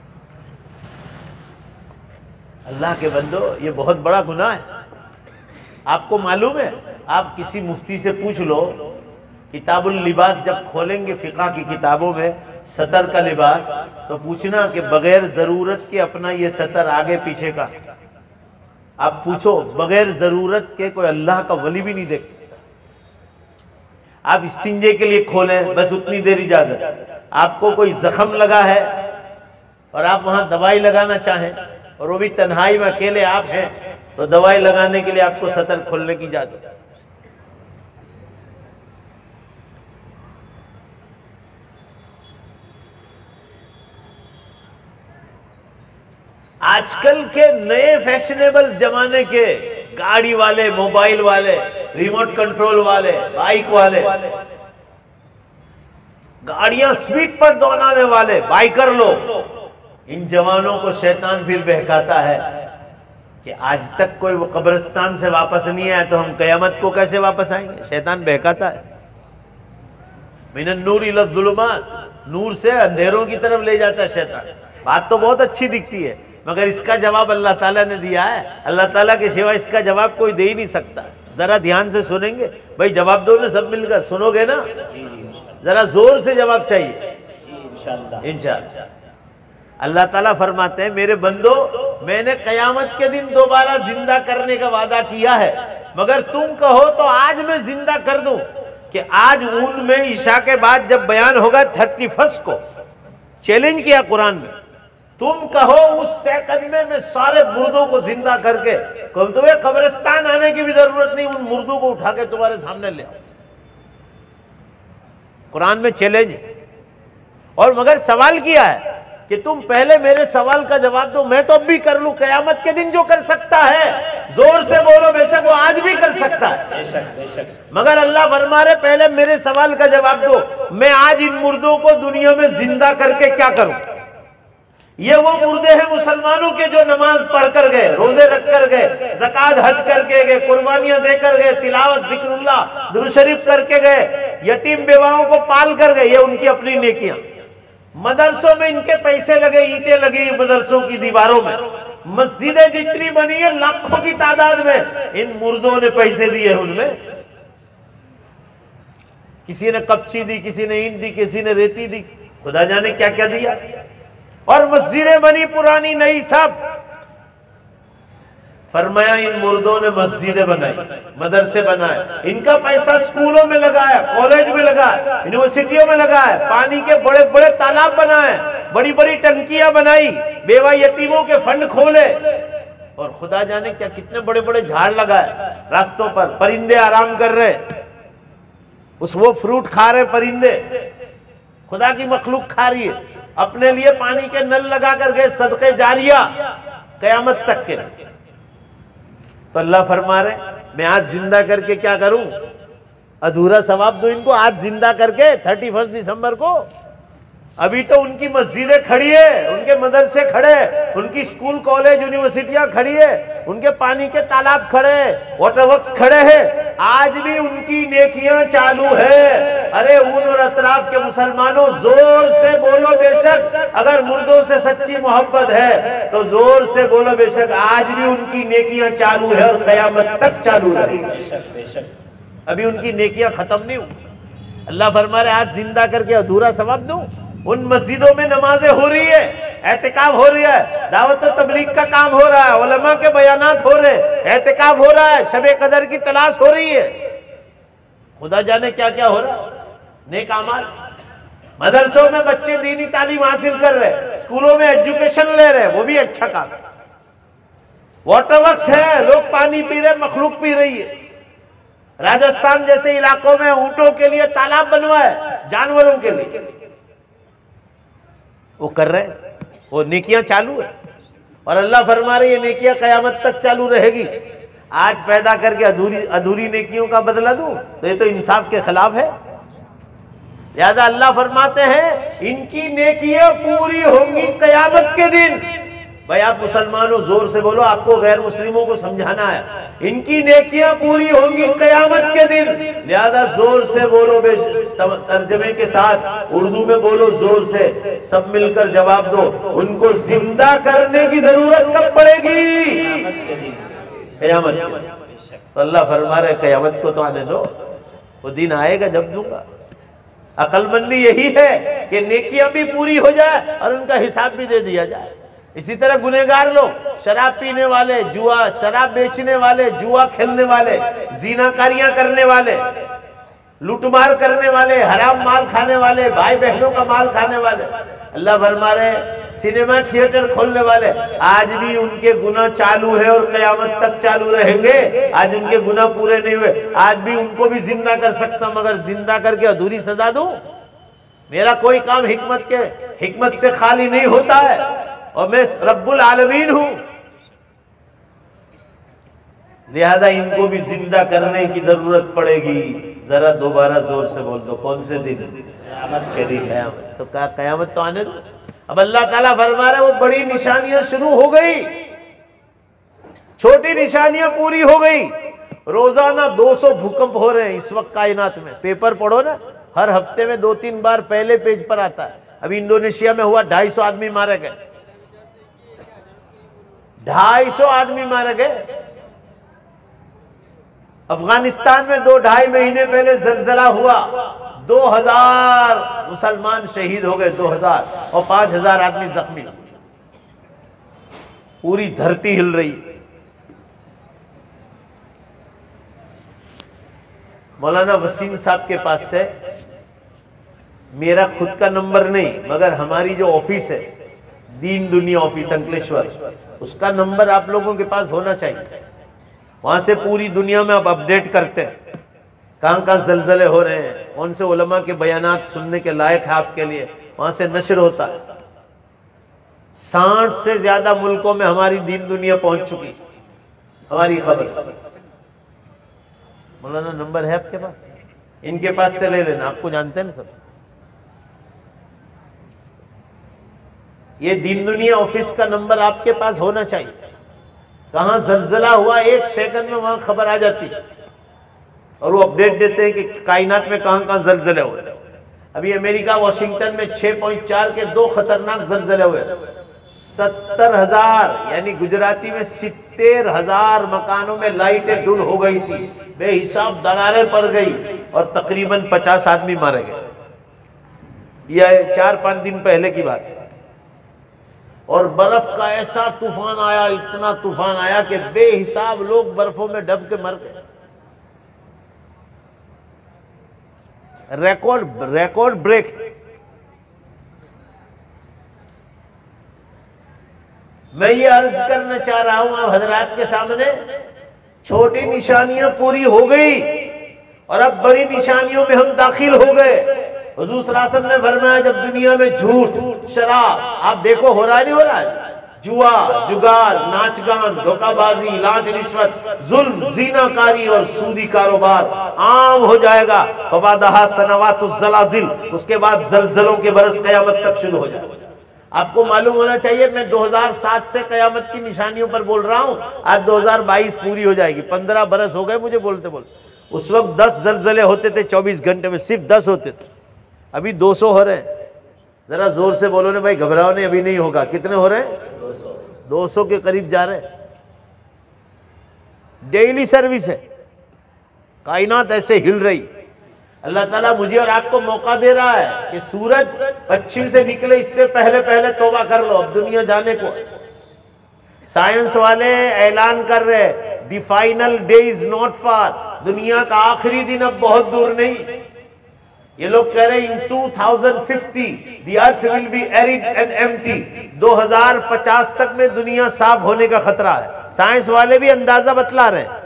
अल्लाह के बंदो, ये बहुत बड़ा गुनाह है। आपको मालूम है, आप किसी मुफ्ती से पूछ लो, किताबुल लिबास जब खोलेंगे फिक़ा की किताबों में सतर का लिबास, तो पूछना कि बगैर जरूरत के अपना ये सतर आगे पीछे का, आप पूछो, बगैर जरूरत के कोई अल्लाह का वली भी नहीं देख सकता। आप इस्तिंजे के लिए खोलें, बस उतनी देर इजाजत। आपको कोई जख्म लगा है और आप वहां दवाई लगाना चाहें, और वो भी तन्हाई में अकेले आप हैं, तो दवाई लगाने के लिए आपको सतर खोलने की इजाजत। आजकल के नए फैशनेबल जमाने के गाड़ी वाले, मोबाइल वाले, रिमोट कंट्रोल वाले, बाइक वाले, गाड़ियां स्पीड पर दौड़ाने वाले बाइकर लोग, इन जवानों को शैतान फिर बहकाता है कि आज तक कोई वो कब्रिस्तान से वापस नहीं आया, तो हम कयामत को कैसे वापस आएंगे। शैतान बहकाता है। मिनन नूर इला ज़ुलुमात, नूर से अंधेरों की तरफ ले जाता है शैतान। बात तो बहुत अच्छी दिखती है, मगर इसका जवाब अल्लाह ताला ने दिया है। अल्लाह ताला के सिवा इसका जवाब कोई दे ही नहीं सकता। जरा ध्यान से सुनेंगे भाई, जवाब दो ना सब मिलकर, सुनोगे ना, जरा जोर से जवाब चाहिए इंशाअल्लाह। अल्लाह ताला फरमाते हैं, मेरे बंदो, मैंने कयामत के दिन दोबारा जिंदा करने का वादा किया है, मगर तुम कहो तो आज मैं जिंदा कर दूं कि आज ऊन में ईशा के बाद जब बयान होगा थर्टी फर्स्ट को, चैलेंज किया कुरान में, तुम कहो उस सेकंड में मैं सारे मुर्दों को जिंदा करके, तुम्हें कब्रिस्तान आने की भी जरूरत नहीं, उन मुर्दों को उठा के तुम्हारे सामने ले आओ। कुरान में चैलेंज है। और मगर सवाल किया है कि तुम पहले मेरे सवाल का जवाब दो, मैं तो अब भी कर लूं। कयामत के दिन जो कर सकता है, जोर से बोलो, बेशक वो आज भी कर सकता है, बेशक बेशक। मगर अल्लाह फरमा रहे पहले मेरे सवाल का जवाब दो, मैं आज इन मुर्दों को दुनिया में जिंदा करके क्या करूं। ये वो मुर्दे हैं मुसलमानों के जो नमाज पढ़ कर गए, रोजे रख कर गए, ज़कात हज करके गए, कुर्बानियां दे कर गए, तिलावत जिक्रुल्लाह दुरूद शरीफ करके गए, यतीम बेवाओं को पाल कर गए। ये उनकी अपनी नेकियां। मदरसों में इनके पैसे लगे, ईंटें लगी मदरसों की दीवारों में, मस्जिदें जितनी बनी है लाखों की तादाद में, इन मुर्दों ने पैसे दिए उनमें। किसी ने कपची दी, किसी ने ईंट दी, किसी ने रेती दी, खुदा जाने क्या क्या दिया। और मस्जिदें बनी पुरानी नई सब। फरमाया इन मुर्दों ने मस्जिदें बनाई, मदरसे बनाए, इनका पैसा स्कूलों में लगाया, कॉलेज में लगाया, यूनिवर्सिटियों में लगाया, पानी के बड़े बड़े तालाब बनाए, बड़ी बड़ी टंकियां बनाई, बेवा यतीमों के फंड खोले, और खुदा जाने क्या कितने बड़े बड़े झाड़ लगाए रास्तों पर। परिंदे आराम कर रहे, उस वो फ्रूट खा रहे परिंदे, खुदा की मखलूक खा रही है। अपने लिए पानी के नल लगा कर गए, सदके जारिया कयामत तक के। तो अल्लाह फरमा रहे मैं आज जिंदा करके क्या करूं, अधूरा सवाब दो इनको आज जिंदा करके थर्टी फर्स्ट दिसंबर को। अभी तो उनकी मस्जिदें खड़ी है, उनके मदरसे खड़े, उनकी स्कूल कॉलेज यूनिवर्सिटियां खड़ी है, उनके पानी के तालाब खड़े, वाटर वर्क्स खड़े हैं, आज भी उनकी नेकियां चालू है। अरे उन और अतराफ के मुसलमानों जोर से बोलो बेशक, अगर मुर्दों से सच्ची मोहब्बत है तो जोर से बोलो बेशक, आज भी उनकी नेकियां चालू है और कयामत तक चालू रहेगी। अभी उनकी नेकियां खत्म नहीं हुई। अल्लाह फरमा रहे आज जिंदा करके अधूरा सवाब दूं। उन मस्जिदों में नमाजें हो रही है, एहतिकाफ हो रही है, दावत और तबलीग का काम हो रहा है, उलमा के बयानात हो रहे, एहतिकाफ हो रहा है, शबे कदर की तलाश हो रही है, खुदा जाने क्या क्या हो रहा है, नेक अमाल। मदरसों में बच्चे दीनी तालीम हासिल कर रहे, स्कूलों में एजुकेशन ले रहे, वो भी अच्छा काम है। वाटर वर्क्स है, लोग पानी पी रहे, मखलूक पी रही है। राजस्थान जैसे इलाकों में ऊंटों के लिए तालाब बनवाए, जानवरों के लिए, वो कर रहे, वो नेकियां चालू है। और अल्लाह फरमा रहे ये नेकियां कयामत तक चालू रहेगी। आज पैदा करके अधूरी अधूरी नेकियों का बदला दूं तो ये तो इंसाफ के खिलाफ है। लिहाजा अल्लाह फरमाते हैं इनकी नेकियां पूरी होंगी कयामत के दिन। भाई आप मुसलमानों जोर से बोलो, आपको गैर मुस्लिमों को समझाना है, इनकी नेकियां पूरी होंगी कयामत के दिन। लिहाजा जोर से बोलो, तर्जमे के साथ उर्दू में बोलो जोर से, सब मिलकर जवाब दो, उनको जिंदा करने की जरूरत कब पड़ेगी? कयामत के दिन। तो अल्लाह फरमा रहे कयामत को तो आने दो, वो दिन आएगा जब दूंगा। अकलमंदी यही है कि नेकियां भी पूरी हो जाए और उनका हिसाब भी दे दिया जाए। इसी तरह गुनहगार लोग, शराब पीने वाले, जुआ शराब बेचने वाले, जुआ खेलने वाले, जीनाकारियां करने वाले, लूटमार करने वाले, हराम माल खाने वाले, भाई बहनों का माल खाने वाले, अल्लाह फरमा रहे सिनेमा थिएटर खोलने वाले, आज भी उनके गुनाह चालू है और कयामत तक चालू रहेंगे। आज उनके गुनाह पूरे नहीं हुए, आज भी उनको भी जिंदा कर सकता, मगर जिंदा करके अधूरी सजा दूं? मेरा कोई काम हिकमत के हिकमत से खाली नहीं होता है और मैं रब्बुल आलमीन हूं। लिहाजा इनको भी जिंदा करने की जरूरत पड़ेगी। जरा दोबारा जोर से बोल दो, कौन से दिन? कयामत के दिन। कयामत तो क्या, कयामत तो आने दो। अब अल्लाह ताला फरमा रहे वो बड़ी निशानियां शुरू हो गई, छोटी निशानियां पूरी हो गई। रोजाना दो सौ भूकंप हो रहे हैं इस वक्त कायनात में। पेपर पढ़ो ना, हर हफ्ते में दो तीन बार पहले पेज पर आता है। अभी इंडोनेशिया में हुआ, ढाई सौ आदमी मारे गए, ढाई सौ आदमी मारे गए। अफगानिस्तान में दो ढाई महीने पहले जलजला हुआ, दो हजार मुसलमान शहीद हो गए, दो हजार और पांच हजार आदमी जख्मी। पूरी धरती हिल रही। मौलाना वसीम साहब के पास से, मेरा खुद का नंबर नहीं मगर हमारी जो ऑफिस है दीन दुनिया ऑफिस अंकलेश्वर, उसका नंबर आप लोगों के पास होना चाहिए। वहां से पूरी दुनिया में आप अपडेट करते हैं कहां कहां जलजले हो रहे हैं, कौन से उलमा के बयानात सुनने के लायक है आपके लिए, वहां से नशर होता है। साठ से ज्यादा मुल्कों में हमारी दीन दुनिया पहुंच चुकी, हमारी खबर। मौलाना नंबर है आपके पास? इनके पास से ले लेना, आपको जानते हैं ना सब। ये दीन दुनिया ऑफिस का नंबर आपके पास होना चाहिए। कहाँ जलजला हुआ एक सेकंड में वहां खबर आ जाती है और वो अपडेट देते हैं कि कायनात में कहाँ कहाँ जलजले हुए। अभी अमेरिका वाशिंगटन में छह पॉइंट चार के दो खतरनाक जलजले हुए। सत्तर हजार यानी गुजराती में सित्तेर हजार मकानों में लाइटें डुल हो गई थी, बेहिसाब दरारें पड़ गई और तकरीबन पचास आदमी मारे गए। यह चार पांच दिन पहले की बात है। और बर्फ का ऐसा तूफान आया, इतना तूफान आया कि बेहिसाब लोग बर्फों में डब के मर गए। Record record break. मैं ये अर्ज करना चाह रहा हूं आप हजरात के सामने, छोटी निशानियां पूरी हो गई और अब बड़ी निशानियों में हम दाखिल हो गए। हुजूर सल्लल्लाहु अलैहि वसल्लम ने फरमाया जब दुनिया में झूठ, शराब, आप देखो हो रहा है नहीं हो रहा है, जुआ, जुगार, नाच गान, धोखाबाजी, लांच रिश्वत, जुल्म, जीनाकारी और सूदी कारोबार आम हो जाएगा। फबादहा सनवातुज ज़लाज़िल, उसके बाद जलजलों के बरस कयामत तक शुरू हो जाएगा। आपको मालूम होना चाहिए मैं दो हज़ार सात से कयामत की निशानियों पर बोल रहा हूं, आज दो हज़ार बाईस पूरी हो जाएगी। पंद्रह बरस हो गए मुझे बोलते बोलते। उस वक्त दस जलजले होते थे चौबीस घंटे में, सिर्फ दस होते थे, अभी दो सौ हो रहे हैं। जरा जोर से बोलो ना भाई, घबराओ नहीं, अभी नहीं होगा। कितने हो रहे हैं? दो सौ के करीब जा रहे हैं। डेली सर्विस है, कायनात ऐसे हिल रही। अल्लाह ताला मुझे और आपको मौका दे रहा है कि सूरज पश्चिम से निकले इससे पहले पहले तौबा कर लो, अब दुनिया जाने को। साइंस वाले ऐलान कर रहे हैं the final day is not far, दुनिया का आखिरी दिन अब बहुत दूर नहीं। ये लोग कह रहे हैं in two thousand fifty the earth will be arid and empty, दो हज़ार पचास तक में दुनिया साफ होने का खतरा है। साइंस वाले भी अंदाजा बतला रहे हैं,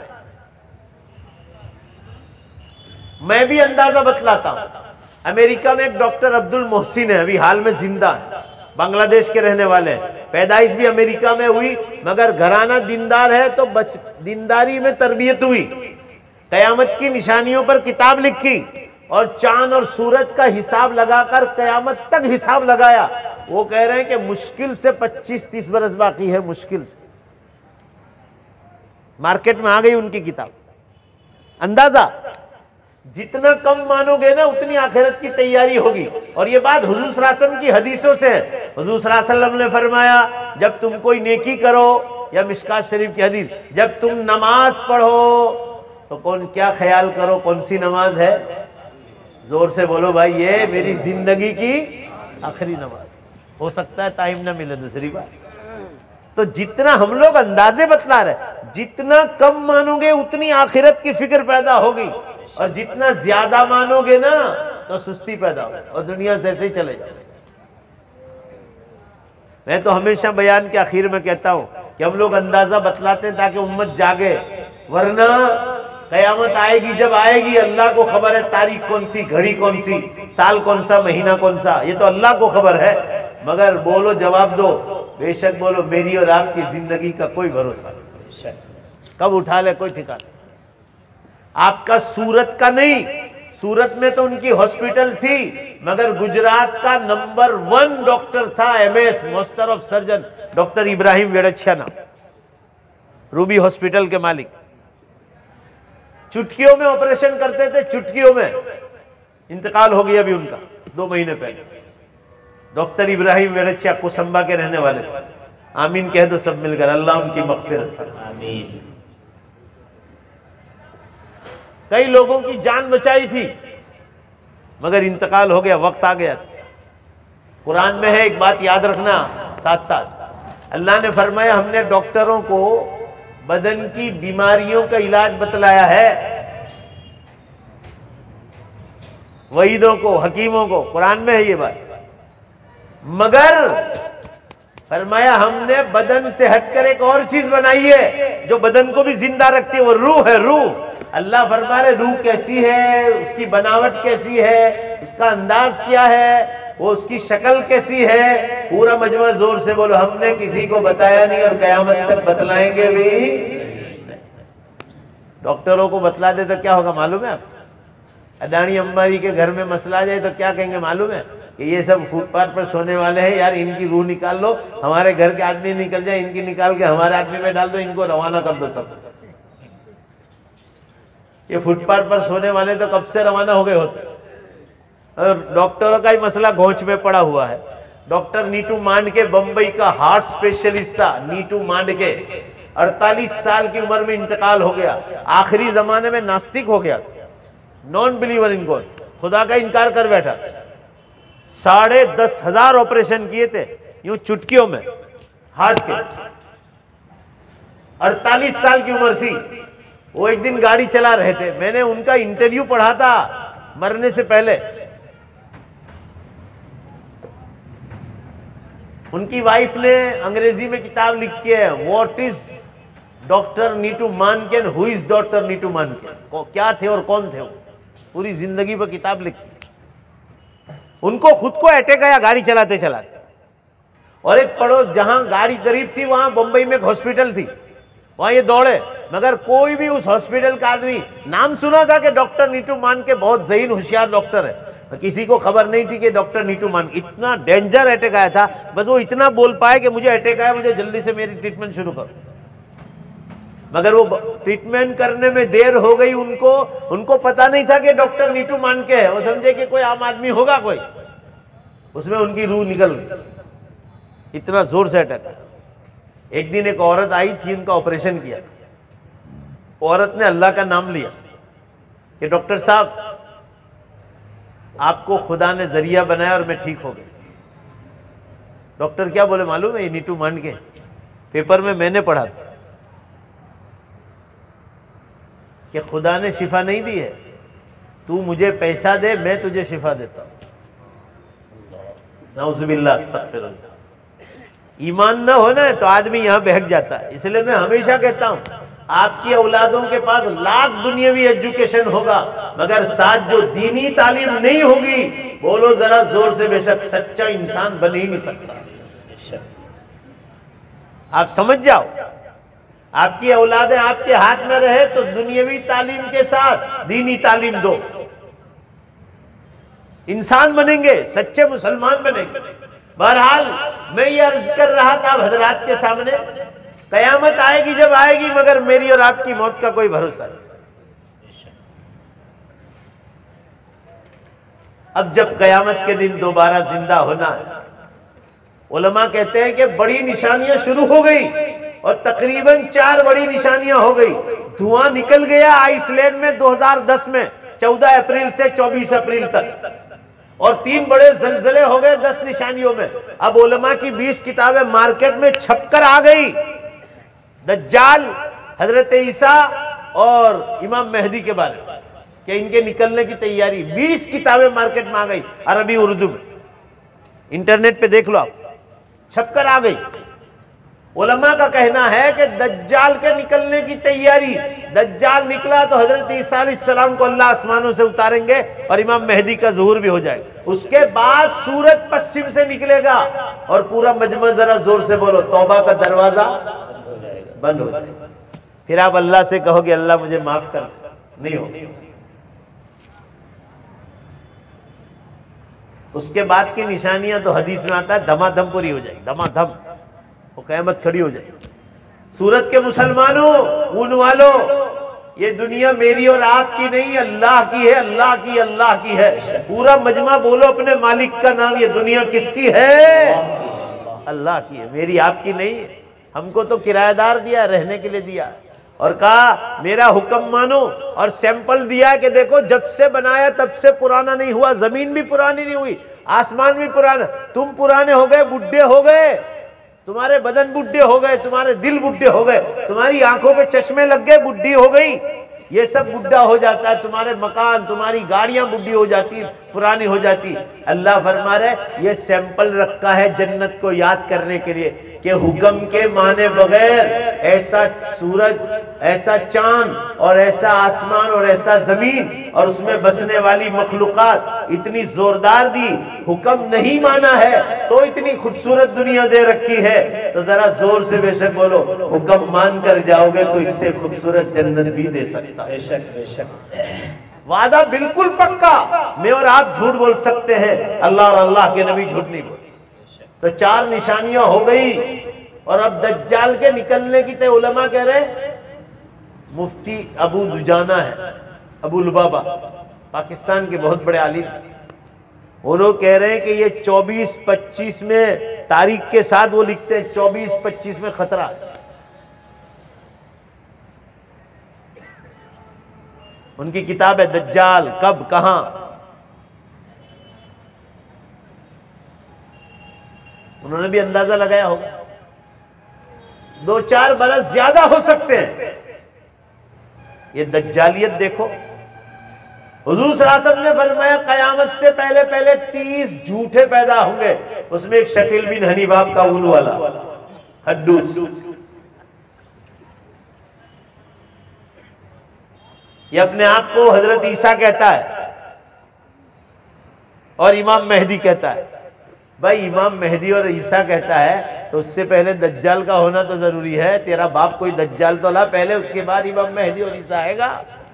मैं भी अंदाजा बतलाता हूं। अमेरिका में एक डॉक्टर अब्दुल मोहसिन है, अभी हाल में जिंदा है, बांग्लादेश के रहने वाले हैं। पैदाइश भी अमेरिका में हुई मगर घराना दीनदार है तो बच दीनदारी में तरबियत हुई। कयामत की निशानियों पर किताब लिखी और चांद और सूरज का हिसाब लगाकर कयामत तक हिसाब लगाया। वो कह रहे हैं कि मुश्किल से पच्चीस तीस बरस बाकी है, मुश्किल से। मार्केट में आ गई उनकी किताब। अंदाजा जितना कम मानोगे ना उतनी आखिरत की तैयारी होगी। और ये बात हुजूर सल्लल्लाहु अलैहि वसल्लम की हदीसों से है। हुजूर सल्लल्लाहु अलैहि वसल्लम ने फरमाया जब तुम कोई नेकी करो, या मिशकात शरीफ की हदीस, जब तुम नमाज पढ़ो तो कौन क्या ख्याल करो कौन सी नमाज है? जोर से बोलो भाई, ये मेरी जिंदगी की आखिरी नमाज। हो सकता है टाइम ना मिले दूसरी बार। तो जितना हम लोग अंदाजे बतला रहे, जितना कम मानोगे उतनी आखिरत की फिक्र पैदा होगी, और जितना ज्यादा मानोगे ना तो सुस्ती पैदा होगी और दुनिया से ऐसे ही चले जाओ। मैं तो हमेशा बयान के आखिर में कहता हूं कि हम लोग अंदाजा बतलाते हैं ताकि उम्मत जागे, वरना कयामत आएगी जब आएगी अल्लाह को खबर है, तारीख कौन सी, घड़ी कौन सी, साल कौन सा, महीना कौन सा, ये तो अल्लाह को खबर है। मगर बोलो, जवाब दो, बेशक बोलो, मेरी और आपकी जिंदगी का कोई भरोसा नहीं, कब उठा ले कोई ठिकाना। आपका सूरत का नहीं, सूरत में तो उनकी हॉस्पिटल थी, मगर गुजरात का नंबर वन डॉक्टर था, MS master of surgeon, doctor Ibrahim Vedachha नाम, रूबी हॉस्पिटल के मालिक। चुटकियों में ऑपरेशन करते थे, चुटकियों में। इंतकाल हो गया अभी उनका दो महीने पहले। डॉक्टर इब्राहिम वेड़च्छा कोसंबा के रहने वाले थे। आमीन कह दो सब मिलकर, अल्लाह उनकी मग़फ़िरत फरमाए। आमीन। कई लोगों की जान बचाई थी मगर इंतकाल हो गया, वक्त आ गया। कुरान में है, एक बात याद रखना साथ साथ, अल्लाह ने फरमाया हमने डॉक्टरों को बदन की बीमारियों का इलाज बतलाया है, वहीदों को, हकीमों को, कुरान में है ये बात। मगर फरमाया हमने बदन से हटकर एक और चीज बनाई है जो बदन को भी जिंदा रखती है, वो रूह है, रूह। अल्लाह फरमा रहे रूह कैसी है, उसकी बनावट कैसी है, उसका अंदाज क्या है, वो उसकी शक्ल कैसी है, पूरा मजमा जोर से बोलो, हमने किसी को बताया नहीं और कयामत तक बतलाएंगे भी नहीं। डॉक्टरों को बतला दे तो क्या होगा मालूम है आप? अडानी अंबानी के घर में मसला आ जाए तो क्या कहेंगे मालूम है? कि ये सब फुटपाथ पर सोने वाले हैं यार, इनकी रूह निकाल लो, हमारे घर के आदमी निकल जाए, इनकी निकाल के हमारे आदमी में डाल दो, इनको रवाना कर दो सब। ये फुटपाथ पर सोने वाले तो कब से रवाना हो गए होते। और डॉक्टरों का ही मसला घोंच में पड़ा हुआ है। डॉक्टर नीटू मांडके बंबई का हार्ट स्पेशलिस्ट था। नीटू मांडके अड़तालीस साल की उम्र में इंतकाल हो गया। आखिरी जमाने में नास्तिक हो गया, नॉन बिलीवर इन गॉड, खुदा का इनकार कर बैठा। साढ़े दस हजार ऑपरेशन किए थे यूं चुटकियों में हार्ट के। अड़तालीस साल की उम्र थी। वो एक दिन गाड़ी चला रहे थे, मैंने उनका इंटरव्यू पढ़ा था मरने से पहले। उनकी वाइफ ने अंग्रेजी में किताब लिखी है, what is doctor Nitu Manken, who is doctor Nitu Manken, क्या थे और कौन थे वो, पूरी जिंदगी पर किताब लिखी। उनको खुद को अटैक आया गाड़ी चलाते चलाते, और एक पड़ोस जहां गाड़ी करीब थी वहां बंबई में एक हॉस्पिटल थी, वहां ये दौड़े, मगर कोई भी उस हॉस्पिटल का आदमी, नाम सुना था कि डॉक्टर नीटू मानके बहुत ज़हीन होशियार डॉक्टर है, किसी को खबर नहीं थी कि डॉक्टर नीटू मानके। इतना डेंजर अटैक आया था, बस वो इतना बोल पाए कि मुझे अटैक आया, मुझे जल्दी से मेरी ट्रीटमेंट शुरू करो। मगर वो ट्रीटमेंट करने में देर हो गई, उनको उनको पता नहीं था कि डॉक्टर नीटू मानके है। वो समझे कि कोई आम आदमी होगा कोई, उसमें उनकी रूह निकल गई, इतना जोर से अटैक आया। एक दिन एक औरत आई थी, उनका ऑपरेशन किया। औरत ने अल्लाह का नाम लिया कि डॉक्टर साहब आपको खुदा ने जरिया बनाया और मैं ठीक हो गई। डॉक्टर क्या बोले मालूम है, ये नीटू मांडके, पेपर में मैंने पढ़ा था कि खुदा ने शिफा नहीं दी है, तू मुझे पैसा दे मैं तुझे शिफा देता हूं। नाउज़ुबिल्लाह, अस्तगफिरुल्लाह। ईमान ना हो ना तो आदमी यहां बहक जाता है। इसलिए मैं हमेशा कहता हूं, आपकी औलादों के पास लाख दुनियावी एजुकेशन होगा, मगर साथ जो दीनी तालीम नहीं होगी, बोलो जरा जोर से, बेशक सच्चा इंसान बन ही नहीं सकता। आप समझ जाओ, आपकी औलादें आपके हाथ में रहे तो दुनियावी तालीम के साथ दीनी तालीम दो, इंसान बनेंगे, सच्चे मुसलमान बनेंगे। बहरहाल मैं ये अर्ज कर रहा था हजरात के सामने, कयामत आएगी जब आएगी, मगर मेरी और आपकी मौत का कोई भरोसा नहीं। अब जब कयामत के दिन दोबारा जिंदा होना है, उलमा कहते हैं कि बड़ी निशानियां शुरू हो गई, और तकरीबन चार बड़ी निशानियां हो गई। धुआं निकल गया आइसलैंड में दो हज़ार दस में चौदह अप्रैल से चौबीस अप्रैल तक, और तीन बड़े जलजले हो गए दस निशानियों में। अब उलमा की बीस किताबें मार्केट में छपकर आ गई, दज्जाल, हजरत ईसा और इमाम मेहदी के बारे में, कि इनके निकलने की तैयारी। बीस किताबें मार्केट में आ गई, अरबी उर्दू में, इंटरनेट पे देख लो आप, छपकर आ गई। उलमा का कहना है कि दज्जाल के निकलने की तैयारी, दज्जाल निकला तो हजरत ईसा अलैहिस्सलाम को अल्लाह आसमानों से उतारेंगे और इमाम मेहदी का ज़ुहूर भी हो जाएगा। उसके बाद सूरज पश्चिम से निकलेगा, और पूरा मजमा, जरा जोर से बोलो, तौबा का दरवाजा बंद हो जाएगा। फिर आप अल्लाह से कहोगे अल्लाह मुझे माफ कर, नहीं हो। उसके बाद की निशानियां तो हदीस में आता है, धमाधम पूरी हो जाएगी, धमाधम, वो क़यामत खड़ी हो जाएगी। सूरत के मुसलमानों, ऊन वालों, ये दुनिया मेरी और आपकी नहीं, अल्लाह की है, अल्लाह की, अल्लाह की है। पूरा मजमा बोलो अपने मालिक का नाम, ये दुनिया किसकी है? अल्लाह की है, मेरी आपकी नहीं है। हमको तो किराएदार दिया, रहने के लिए दिया, और कहा मेरा हुक्म मानो, और सैंपल दिया कि देखो जब से बनाया तब से पुराना नहीं हुआ, जमीन भी पुरानी नहीं हुई, आसमान भी पुराना, तुम पुराने हो गए, बुढ़े हो गए, तुम्हारे बदन बुढ़े हो गए, तुम्हारे दिल बुढ़े हो गए, तुम्हारी आंखों पे चश्मे लग गए, बुढ़ी हो गई, ये सब बुढ़ा हो जाता है, तुम्हारे मकान, तुम्हारी गाड़ियां बुढ़ी हो जाती, पुरानी हो जाती। अल्लाह फरमा रहे ये सैंपल रखा है जन्नत को याद करने के लिए, कि हुक्म के माने बगैर ऐसा सूरज, ऐसा चांद, और ऐसा आसमान, और ऐसा जमीन, और उसमें बसने वाली मखलूकात इतनी जोरदार दी, हुक्म नहीं माना है तो इतनी खूबसूरत दुनिया दे रखी है। तो जरा जोर से बेशक बोलो, हुक्म मान कर जाओगे तो इससे खूबसूरत जन्नत भी दे सकता है। बेशक बेशक। वादा बिल्कुल पक्का, मैं और आप झूठ बोल सकते हैं, अल्लाह और अल्लाह के नबी झूठ नहीं बोलते। तो चार निशानियां हो गई। और अब दज्जाल के निकलने की तो उलमा कह रहे, मुफ्ती अबू दुजाना है, अबू लुबाबा, पाकिस्तान के बहुत बड़े आलिम, वो लोग कह रहे हैं कि ये चौबीस पच्चीस में, तारीख के साथ वो लिखते हैं चौबीस पच्चीस में खतरा। उनकी किताब है दज्जाल कब कहां। उन्होंने भी अंदाजा लगाया होगा, दो चार बरस ज्यादा हो सकते हैं। ये दज्जालियत देखो, हुजूर सल्लल्लाहु अलैहि वसल्लम ने फरमाया कयामत से पहले पहले तीस झूठे पैदा होंगे, उसमें एक शकील बिन हनीफा का उलू वाला हड्डूस, ये अपने आप को हजरत ईसा कहता है और इमाम मेहदी कहता है। भाई इमाम मेहदी और ईसा कहता है तो उससे पहले दज्जाल का होना तो जरूरी है। तेरा बाप कोई दज्जाल तो ला पहले, उसके बाद इमाम मेहदी और ईसा आएगा।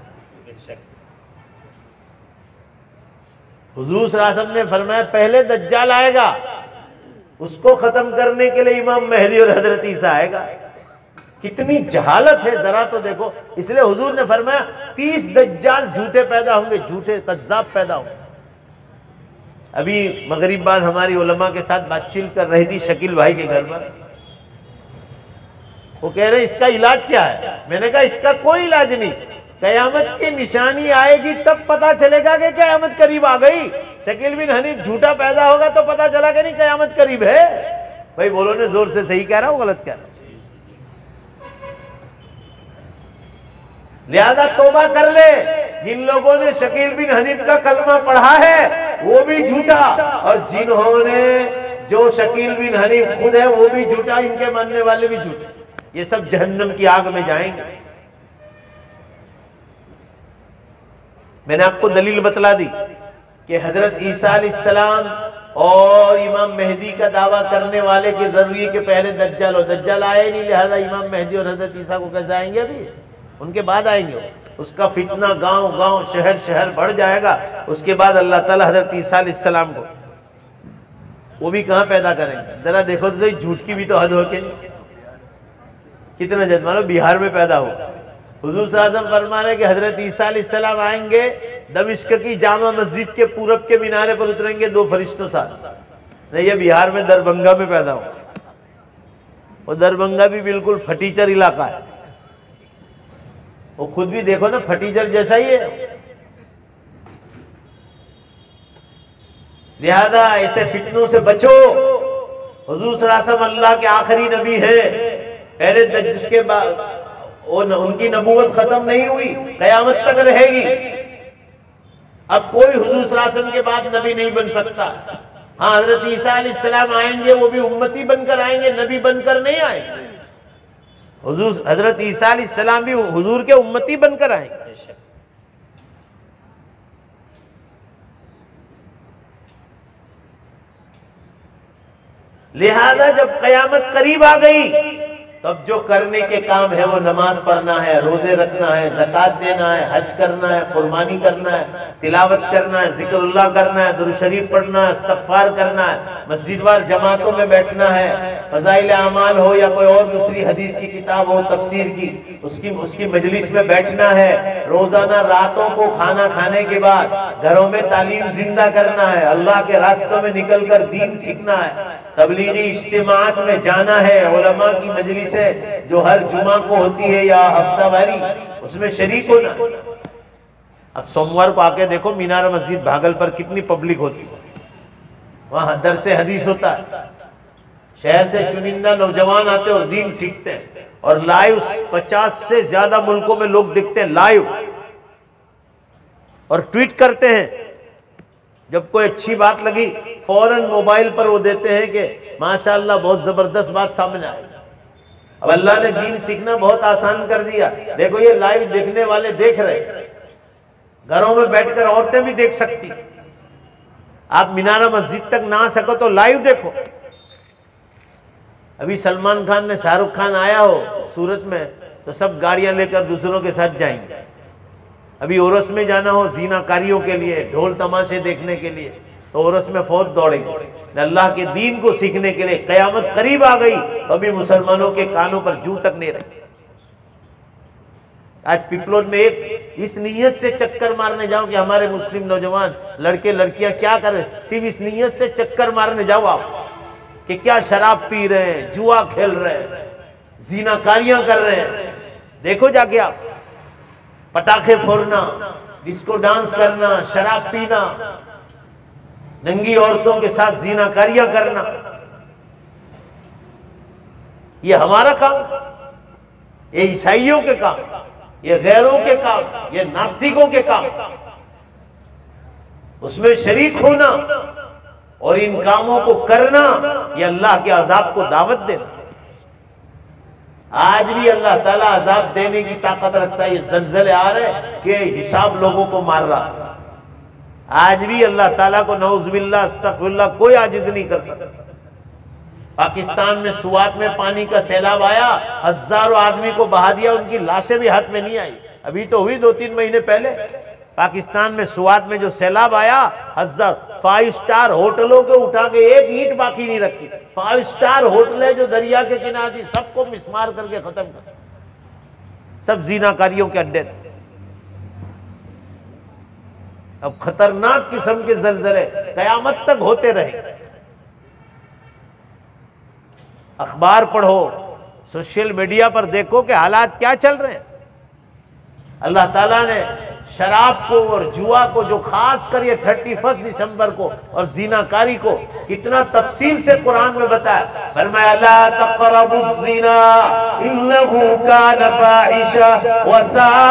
हुजूर सल्लल्लाहु अलैहि वसल्लम ने फरमाया पहले दज्जाल आएगा, उसको खत्म करने के लिए इमाम मेहदी और हजरत ईसा आएगा। कितनी जहालत है जरा तो देखो। इसलिए हुजूर ने फरमाया तीस दज्जाल झूठे पैदा होंगे, झूठे कज्जाब पैदा होंगे। अभी मगरिब बाद हमारी उलमा के साथ बातचीत कर रही थी शकील भाई के घर पर, वो कह रहे इसका इलाज क्या है। मैंने कहा इसका कोई इलाज नहीं, कयामत की निशानी आएगी तब पता चलेगा कि कयामत करीब आ गई। शकील बिन हनीफ झूठा पैदा होगा तो पता चला कि नहीं कयामत करीब है। भाई बोलो ने जोर से, सही कह रहा हूं गलत कह रहा हूं? लिहाजा तौबा कर ले। जिन लोगों ने शकील बिन हनीफ का कलमा पढ़ा है वो भी झूठा, और जिन्होंने जो शकील बिन हनीफ खुद है वो भी झूठा, इनके मानने वाले भी झूठे। ये सब जहन्नम की आग में जाएंगे। मैंने आपको दलील बतला दी कि हजरत ईसा अलैहिस्सलाम और इमाम मेहदी का दावा करने वाले के जरूरी के पहले दज्जाल और दज्जाल आए नहीं, लिहाजा इमाम मेहदी और हजरत ईसा को कैसे आएंगे? अभी उनके बाद आएंगे। उसका फितना गांव गांव शहर शहर बढ़ जाएगा। उसके बाद अल्लाह ताला हजरत ईसा अलैहिस्सलाम को वो भी कहां पैदा करेंगे? जरा देखो तो झूठ की भी तो हद हो के कितना जद मानो बिहार में पैदा हो। हुजूर सल्लल्लाहु अलैहि वसल्लम फरमा रहे कि हजरत ईसा अलैहिस्सलाम आएंगे, दमिश्क की जामा मस्जिद के पूरब के मीनारे पर उतरेंगे दो फरिश्तों साथ। नहीं, ये बिहार में दरभंगा में पैदा हो। और दरभंगा भी बिल्कुल फटीचर इलाका है, वो खुद भी देखो ना फटीचर जैसा ही है। लिहाजा ऐसे फितनों से बचो। हुजूर सल्लल्लाहु अलैहि वसल्लम अल्लाह के आखिरी नबी है। पहले जिसके बाद उनकी नबूवत खत्म नहीं हुई, कयामत तक रहेगी। अब कोई हुजूर सल्लल्लाहु अलैहि वसल्लम के बाद नबी नहीं बन सकता। हाँ, हजरत ईसा अलैहिस्सलाम आएंगे, वो भी उम्मती बनकर आएंगे, नबी बनकर नहीं आएंगे। हुजूर हजरत ईसा अलैहिस्सलाम भी हुजूर के उम्मती बनकर आएंगे। लिहाजा जब कयामत करीब आ गई तब जो करने के काम है वो नमाज पढ़ना है, रोजे रखना है, ज़कात देना है, हज करना है, कुर्बानी करना है, तिलावत करना है, जिक्रुल्लाह करना है, दुरूद शरीफ पढ़ना है, इस्तग़फ़ार करना है, मस्जिदवार जमातों में बैठना है, फ़ज़ाइल अमाल हो या कोई और दूसरी हदीस की किताब हो तफसीर की, उसकी उसकी मजलिस में बैठना है। रोजाना रातों को खाना खाने के बाद घरों में तालीम जिंदा करना है, अल्लाह के रास्तों में निकल कर दीन सीखना है, तबलीगी इज्तिमात में जाना है, उलमा की मजलिस है जो हर जुमा को होती है या हफ्तावारी, उसमें शरीक होना। अब सोमवार को आके देखो मीनार मस्जिद भागल पर कितनी पब्लिक होती है, वहां दरसे हदीस होता है, शहर से चुनिंदा नौजवान आते और दीन सीखते हैं, और लाइव पचास से ज्यादा मुल्कों में लोग दिखते हैं लाइव, और ट्वीट करते हैं। जब कोई अच्छी बात लगी फौरन मोबाइल पर वो देते हैं कि माशाअल्लाह बहुत जबरदस्त बात सामने आई। अब अल्लाह ने दीन सीखना बहुत आसान कर दिया। देखो ये लाइव देखने वाले देख रहे, घरों में बैठकर औरतें भी देख सकती। आप मीनारा मस्जिद तक ना आ सको तो लाइव देखो। अभी सलमान खान ने शाहरुख खान आया हो सूरत में तो सब गाड़ियां लेकर दूसरों के साथ जाएंगे, अभी औरस में जाना हो जीनाकारियों के लिए, ढोल तमाशे देखने के लिए, तो औरस में फौज दौड़ेगी। अल्लाह के दीन को सीखने के लिए कयामत करीब आ गई तो अभी मुसलमानों के कानों पर जू तक नहीं रखी। आज पिपलोद में एक इस नीयत से चक्कर मारने जाओ कि हमारे मुस्लिम नौजवान लड़के लड़कियां क्या कर रहे, सिर्फ इस नीयत से चक्कर मारने जाओ आप कि क्या शराब पी रहे हैं, जुआ खेल रहे हैं, जीनाकारियां कर रहे हैं। देखो जाके आप, पटाखे फोड़ना, डिस्को डांस करना, शराब पीना, नंगी औरतों के साथ जीनाकारियां करना, ये हमारा काम, ये ईसाइयों के काम, ये गैरों के काम, ये नास्तिकों के काम। उसमें शरीक होना और इन कामों को करना, ये अल्लाह के अजाब को दावत देना। आज भी अल्लाह ताला अजाब देने की ताकत रखता है। ये जल्जले आ रहे कि हिसाब लोगों को मार रहा है। आज भी अल्लाह ताला को नऊजुबिल्लाह अस्तगफिरुल्लाह कोई आजिज नहीं कर सकता। पाकिस्तान में सुवात में पानी का सैलाब आया, हजारों आदमी को बहा दिया, उनकी लाशें भी हाथ में नहीं आई। अभी तो हुई दो तीन महीने पहले पाकिस्तान में सुवात में जो सैलाब आया, हजार फाइव स्टार होटलों को उठा के एक ईंट बाकी नहीं रखी। फाइव स्टार होटलें जो दरिया के किनारे थी सबको मिसमार करके खत्म कर, सब जीनाकारियों के अड्डे थे। अब खतरनाक किस्म के जल्जले कयामत तक होते रहे। अखबार पढ़ो, सोशल मीडिया पर देखो कि हालात क्या चल रहे हैं। अल्लाह ताला ने शराब को और जुआ को, जो खास कर ये थर्टी फर्स्ट दिसंबर को और जीनाकारी को कितना तफसील से कुरान में बताया। फरमाया ला तक़रबुज़ ज़िना इन्नहु कान फ़ाहिशा व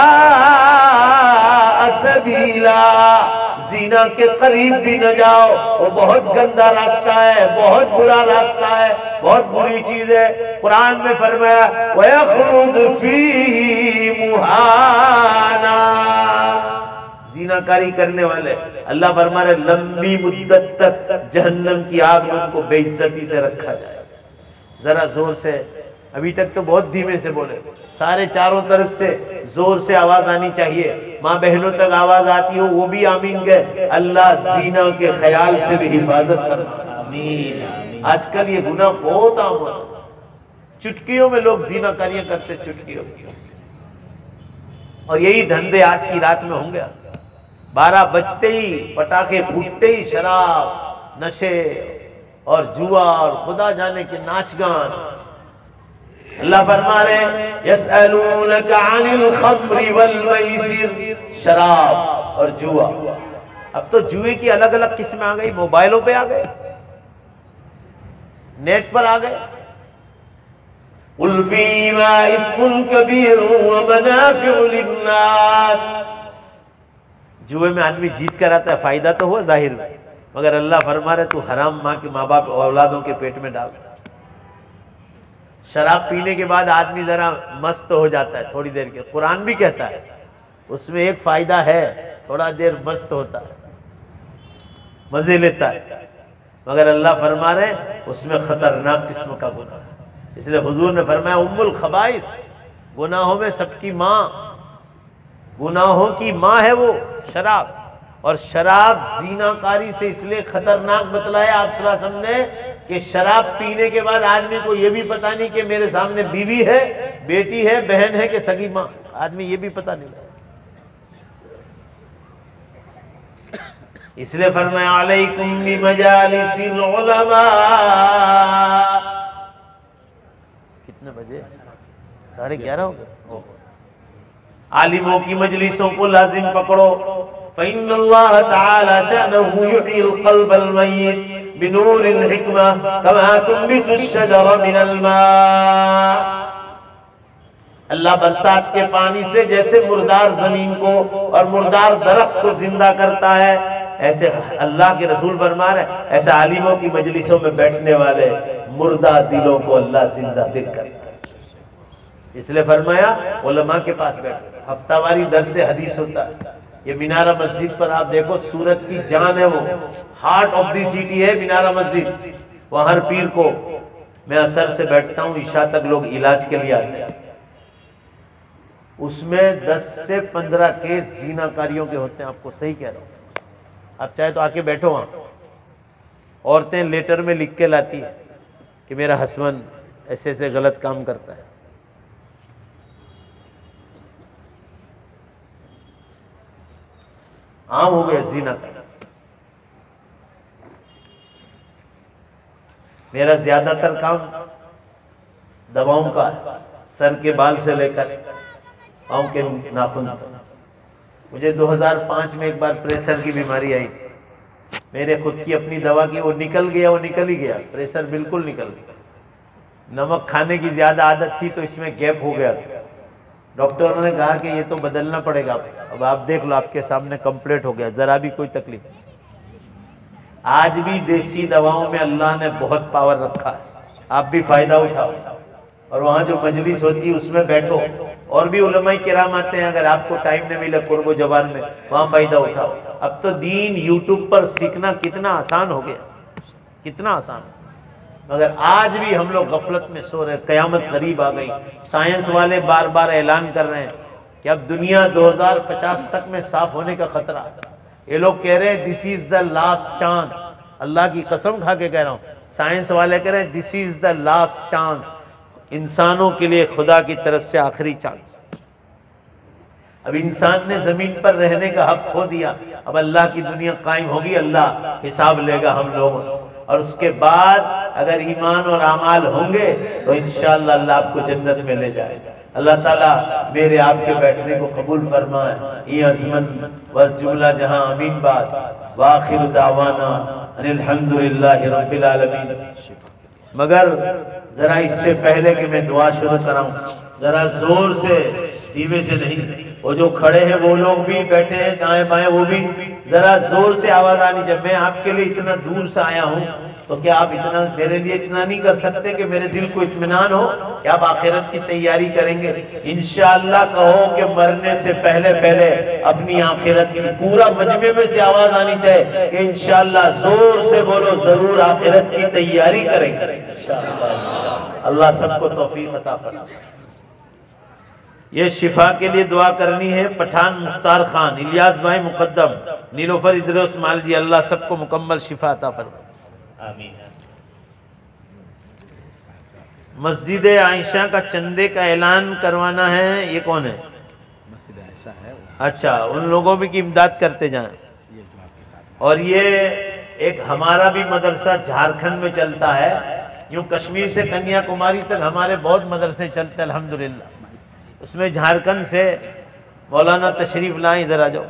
साअ सबीला। जीना के करीब भी न जाओ, वो बहुत गंदा रास्ता है, बहुत बुरा रास्ता है, बहुत बुरी चीज है। कुरान में फरमाया वयख़ुलुद फ़ीही मुहाना। जीनाकारी करने वाले अल्लाह फरमा रहे लंबी मुद्दत तक जहन्नम की आग में उनको बेइज्जती से रखा जाए। जरा जोर से, अभी तक तो बहुत धीमे से बोले, सारे चारों तरफ से जोर से आवाज आनी चाहिए। माँ बहनों तक आवाज आती हो वो भी आमीन कहे। अल्लाह जीना के ख्याल से भी हिफाजत करना, आमीन। आजकल ये गुनाह बहुत आम हो, चुटकियों में लोग जीनाकारियां करते, चुटकियों। और यही धंधे आज की रात में होंगे। बारह बजते ही, पटाखे फूटते ही शराब, नशे और जुआ और खुदा जाने के नाच गान। अल्लाह फरमा रहे यसअलूनका अनिल खम्रि वल मैसिर, शराब और जुआ। अब तो जुए की अलग अलग किस्में आ गई, मोबाइलों पे आ गए, नेट पर आ गए। उल्फीमा इस्मुन कबीर व मनाफिउ लिन्नास। जुए में आदमी जीत कर आता है, फायदा तो हुआ जाहिर में, मगर अल्लाह फरमा रहे तू हराम माँ के माँ बाप औलादों के पेट में डाल। शराब पीने के बाद आदमी जरा मस्त हो जाता है थोड़ी देर के, कुरान भी कहता है उसमें एक फायदा है, थोड़ा देर मस्त होता है, मजे लेता है, मगर अल्लाह फरमा रहे उसमें खतरनाक किस्म का गुनाह है। इसलिए हुजूर ने फरमाया उम्मुल खबाइस, गुनाहों में सबकी माँ, गुनाहों की माँ है वो शराब। और शराब जीनाकारी से इसलिए खतरनाक बतलाया आप सल्लल्लाहु अलैहि वसल्लम ने कि शराब पीने के बाद आदमी को यह भी पता नहीं कि मेरे सामने बीवी है, बेटी है, बहन है कि सगी माँ, आदमी ये भी पता नहीं। इसलिए फरमाया अलैकुम बिमजालिसिल उलमा। कितने बजे? साढ़े ग्यारह हो गए। आलिमों की मजलिसों को लाजिम पकड़ो। फ़इन्नल्लाह तआला शअनहु युहील क़ल्बल मय्यित बिनूरिल हिक्मा कमा तुंबितुश शजरा मिनल मा। अल्लाह बरसात के पानी से जैसे मुर्दार जमीन को और मुर्दार दरख्त को जिंदा करता है, ऐसे अल्लाह के रसूल फरमा रहे ऐसे आलिमों की मजलिसों में बैठने वाले मुर्दा दिलों को अल्लाह जिंदा दिल करता है। इसलिए फरमाया उलमा के पास बैठो। हफ्तावारी दर्स हदीस होता है। ये मीनारा मस्जिद पर आप देखो, सूरत की जान है, वो हार्ट ऑफ दी सिटी है मीनारा मस्जिद। वहाँ हर पीर को मैं असर से बैठता हूँ, ईशा तक लोग इलाज के लिए आते हैं। उसमें दस से पंद्रह केस जीनाकारियों के होते हैं। आपको सही कह रहा हूँ, आप चाहे तो आके बैठो वहाँ। औरतें लेटर में लिख के लाती है कि मेरा हस्बैंड ऐसे ऐसे गलत काम करता है। आम हो गया जीना का। मेरा ज्यादातर काम दवाओं का है, सर के बाल से लेकर पाँव के नाखून तक। मुझे दो हज़ार पाँच में एक बार प्रेशर की बीमारी आई थी। मेरे खुद की अपनी दवा की, वो निकल गया, वो निकल ही गया, प्रेशर बिल्कुल निकल गया। नमक खाने की ज्यादा आदत थी तो इसमें गैप हो गया था। डॉक्टरों ने कहा कि ये तो बदलना पड़ेगा। अब आप देख लो, आपके सामने कंप्लीट हो गया, जरा भी कोई तकलीफ नहीं। आज भी देसी दवाओं में अल्लाह ने बहुत पावर रखा है, आप भी फायदा उठाओ। और वहाँ जो मजलिस होती है उसमें बैठो, और भी उलमाए किराम आते हैं, अगर आपको टाइम न मिले कुर्बो जबान में, वहाँ फायदा उठाओ। अब तो दीन यूट्यूब पर सीखना कितना आसान हो गया, कितना आसान। मगर आज भी हम लोग गफलत में सो रहे। कयामत करीब आ गई। साइंस वाले बार बार ऐलान कर रहे हैं कि अब दुनिया दो हज़ार पचास तक में साफ होने का खतरा। ये लोग कह रहे हैं this is the last chance. Allah की कसम खा के कह रहा हूँ, साइंस वाले कह रहे हैं this is the last chance, इंसानों के लिए खुदा की तरफ से आखिरी चांस। अब इंसान ने जमीन पर रहने का हक खो दिया, अब अल्लाह की दुनिया कायम होगी, अल्लाह हिसाब लेगा हम लोगों से। और उसके बाद अगर ईमान और अमाल होंगे तो इंशाअल्लाह अल्लाह आपको जन्नत में ले जाएगा। अल्लाह ताला मेरे आपके बैठने को कबूल फरमाए। ये अज़मत बस जुमला जहां अमीन बात व आखिर दावाना अल्हम्दुलिल्लाहि रब्बिल आलमीन। मगर जरा इससे पहले कि मैं दुआ शुरू कराऊं, जरा जोर से, धीमे से नहीं। वो जो खड़े हैं वो लोग भी, बैठे हैं दाएं बाएं वो भी, जरा जोर से आवाज आनी चाहिए। मैं आपके लिए इतना दूर से आया हूँ, तो क्या आप इतना मेरे लिए इतना नहीं कर सकते कि मेरे दिल को इत्मीनान हो कि आप आखिरत की तैयारी करेंगे? इंशाअल्लाह कहो कि मरने से पहले पहले अपनी आखिरत की, पूरा मजमे में से आवाज आनी चाहिए कि इंशाअल्लाह, जोर से बोलो, जरूर आखिरत की तैयारी करेंगे इंशाअल्लाह। अल्लाह सबको तौफीक अता फरमाए। ये शिफा के लिए दुआ करनी है। पठान मुख्तार खान, इलियास भाई मुकद्दम, नीलोफर इद्रिस मालजी, अल्लाह सबको मुकम्मल शिफा अता फरमाए। आमीन। मस्जिद आयशा का चंदे का ऐलान करवाना है, ये कौन है? मस्जिद आयशा है। अच्छा, उन लोगों भी की इमदाद करते जाएं। और ये एक हमारा भी मदरसा झारखंड में चलता है, यूँ कश्मीर से कन्याकुमारी तक हमारे बहुत मदरसे चलते हैं अल्हम्दुलिल्लाह। उसमें झारखंड से मौलाना तशरीफ लाएं, इधर आ जाओ।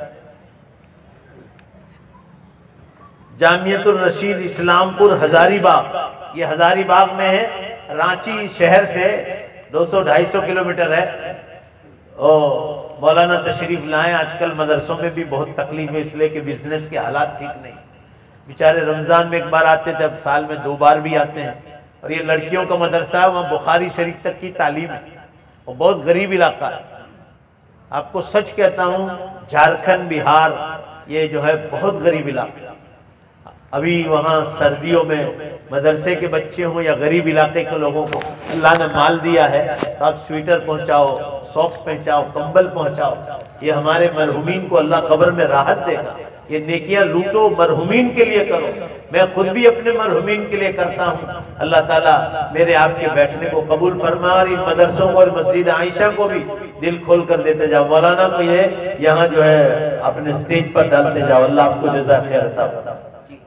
जामियतुर रशीद इस्लामपुर हजारीबाग, ये हजारीबाग में है, रांची शहर से दो सौ ढाई सौ किलोमीटर है। ओ मौलाना तशरीफ लाएं। आजकल मदरसों में भी बहुत तकलीफ है, इसलिए कि बिजनेस के हालात ठीक नहीं। बेचारे रमज़ान में एक बार आते थे, अब साल में दो बार भी आते हैं। और ये लड़कियों का मदरसा है, वहाँ बुखारी शरीफ तक की तालीम है, और बहुत गरीब इलाका है। आपको सच कहता हूँ, झारखंड बिहार ये जो है बहुत गरीब इलाका। अभी वहाँ सर्दियों में मदरसे के बच्चे हों या गरीब इलाके के लोगों को अल्लाह ने माल दिया है, तो आप स्वेटर पहुँचाओ, सॉक्स पहुँचाओ, कंबल पहुँचाओ। ये हमारे मरहुमीन को अल्लाह कब्र में राहत देगा। ये नेकियां लूटो, मरहुमीन के लिए करो। मैं खुद भी अपने मरहुमीन के लिए करता हूँ। अल्लाह ताला मेरे आपके बैठने को कबूल फरमा, और इन मदरसों को और मस्जिद आयशा को भी दिल खोल कर देते जाओ। मौलाना को ये यहाँ जो है अपने स्टेज पर डालते जाओ। अल्लाह आपको जज़ा खैर अता फरमाए।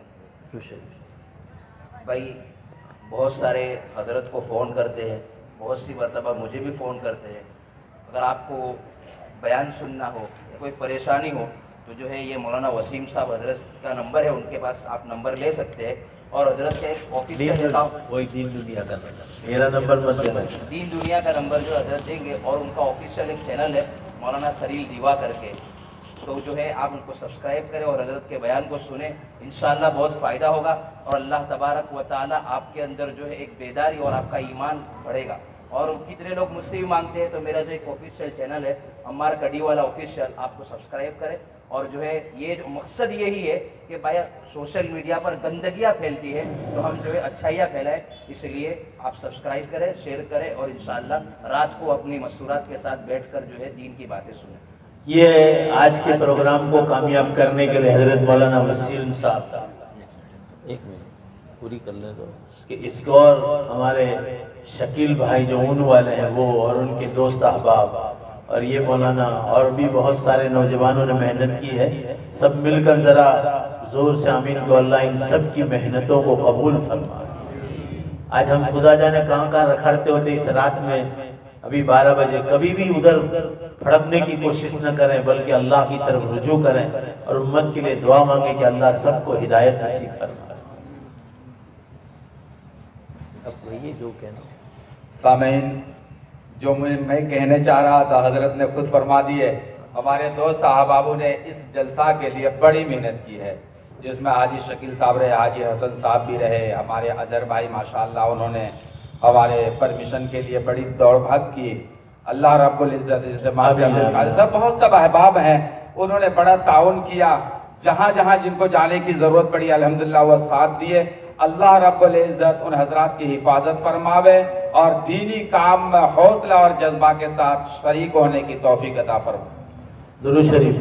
भाई बहुत सारे हजरत को फ़ोन करते हैं, बहुत सी मरतबा मुझे भी फ़ोन करते हैं। अगर आपको बयान सुनना हो या कोई परेशानी हो तो जो है ये मौलाना वसीम साहब हजरत का नंबर है, उनके पास आप नंबर ले सकते हैं। और हजरत का एक ऑफिशियल अकाउंट, वही दीन दुनिया का मेरा नंबर मत देना, दीन दुनिया का नंबर जो हजरत देंगे, और उनका ऑफिशियल एक चैनल है मौलाना खलील दीवा करके, तो जो है आप उनको सब्सक्राइब करें और हजरत के बयान को सुने। इंशाअल्लाह बहुत फ़ायदा होगा, और अल्लाह तबारक व तआला आपके अंदर जो है एक बेदारी और आपका ईमान बढ़ेगा। और कितने लोग मुझसे भी मांगते हैं, तो मेरा जो एक ऑफिशियल चैनल है अम्मार कडी वाला ऑफिशियल, आपको सब्सक्राइब करें और जो है ये जो मकसद यही है कि भाई सोशल मीडिया पर गंदगियाँ फैलती है तो हम जो है अच्छाइयाँ फैलाएं, इसलिए आप सब्सक्राइब करें, शेयर करें और इंशाअल्लाह रात को अपनी मस्तूरात के साथ बैठकर जो है दीन की बातें सुनें। ये आज के प्रोग्राम को कामयाब करने के लिए हजरत मौलाना वसीम साहब एक मिनट पूरी कर ले तो इसके इसको और हमारे शकील भाई जो ऊन वाले हैं वो और उनके दोस्त अहबाब और ये मौलाना और भी बहुत सारे नौजवानों ने मेहनत की है, सब मिलकर ज़रा ज़ोर से आमीन को अल्लाह इन सब की मेहनतों को कबूल फरमा। आज हम खुदा जाने कहाँ कहाँ रखड़ते होते इस रात में, अभी बारह बजे, कभी भी उधर फड़कने की कोशिश न करें बल्कि अल्लाह की तरफ रुजू करें और उम्मत के लिए दुआ मांगे कि अल्लाह सबको हिदायत नसीब फरमाए। अब ये जो कहना सामीन जो मैं मैं कहने चाह रहा था हजरत ने खुद फरमा दी है। हमारे दोस्त अहबाबों ने इस जलसा के लिए बड़ी मेहनत की है, जिसमें हाजी शकील साहब रहे, हाजी हसन साहब भी रहे, हमारे अजहर भाई माशाअल्लाह उन्होंने हमारे परमिशन के लिए बड़ी दौड़ भाग की। अल्लाह रब्बुल इज्जत जैसे सब बहुत सब अहबाब हैं, उन्होंने बड़ा ताउन किया। जहाँ जहाँ जिनको जाने की ज़रूरत पड़ी अल्हम्दुलिल्लाह वह साथ दिए। अल्लाह रब्बुल इज्जत उन हजरात की हिफाजत फरमावे और दीनी काम में हौसला और जज्बा के साथ शरीक होने की तौफीक अता फरमावे। दुरूद शरीफ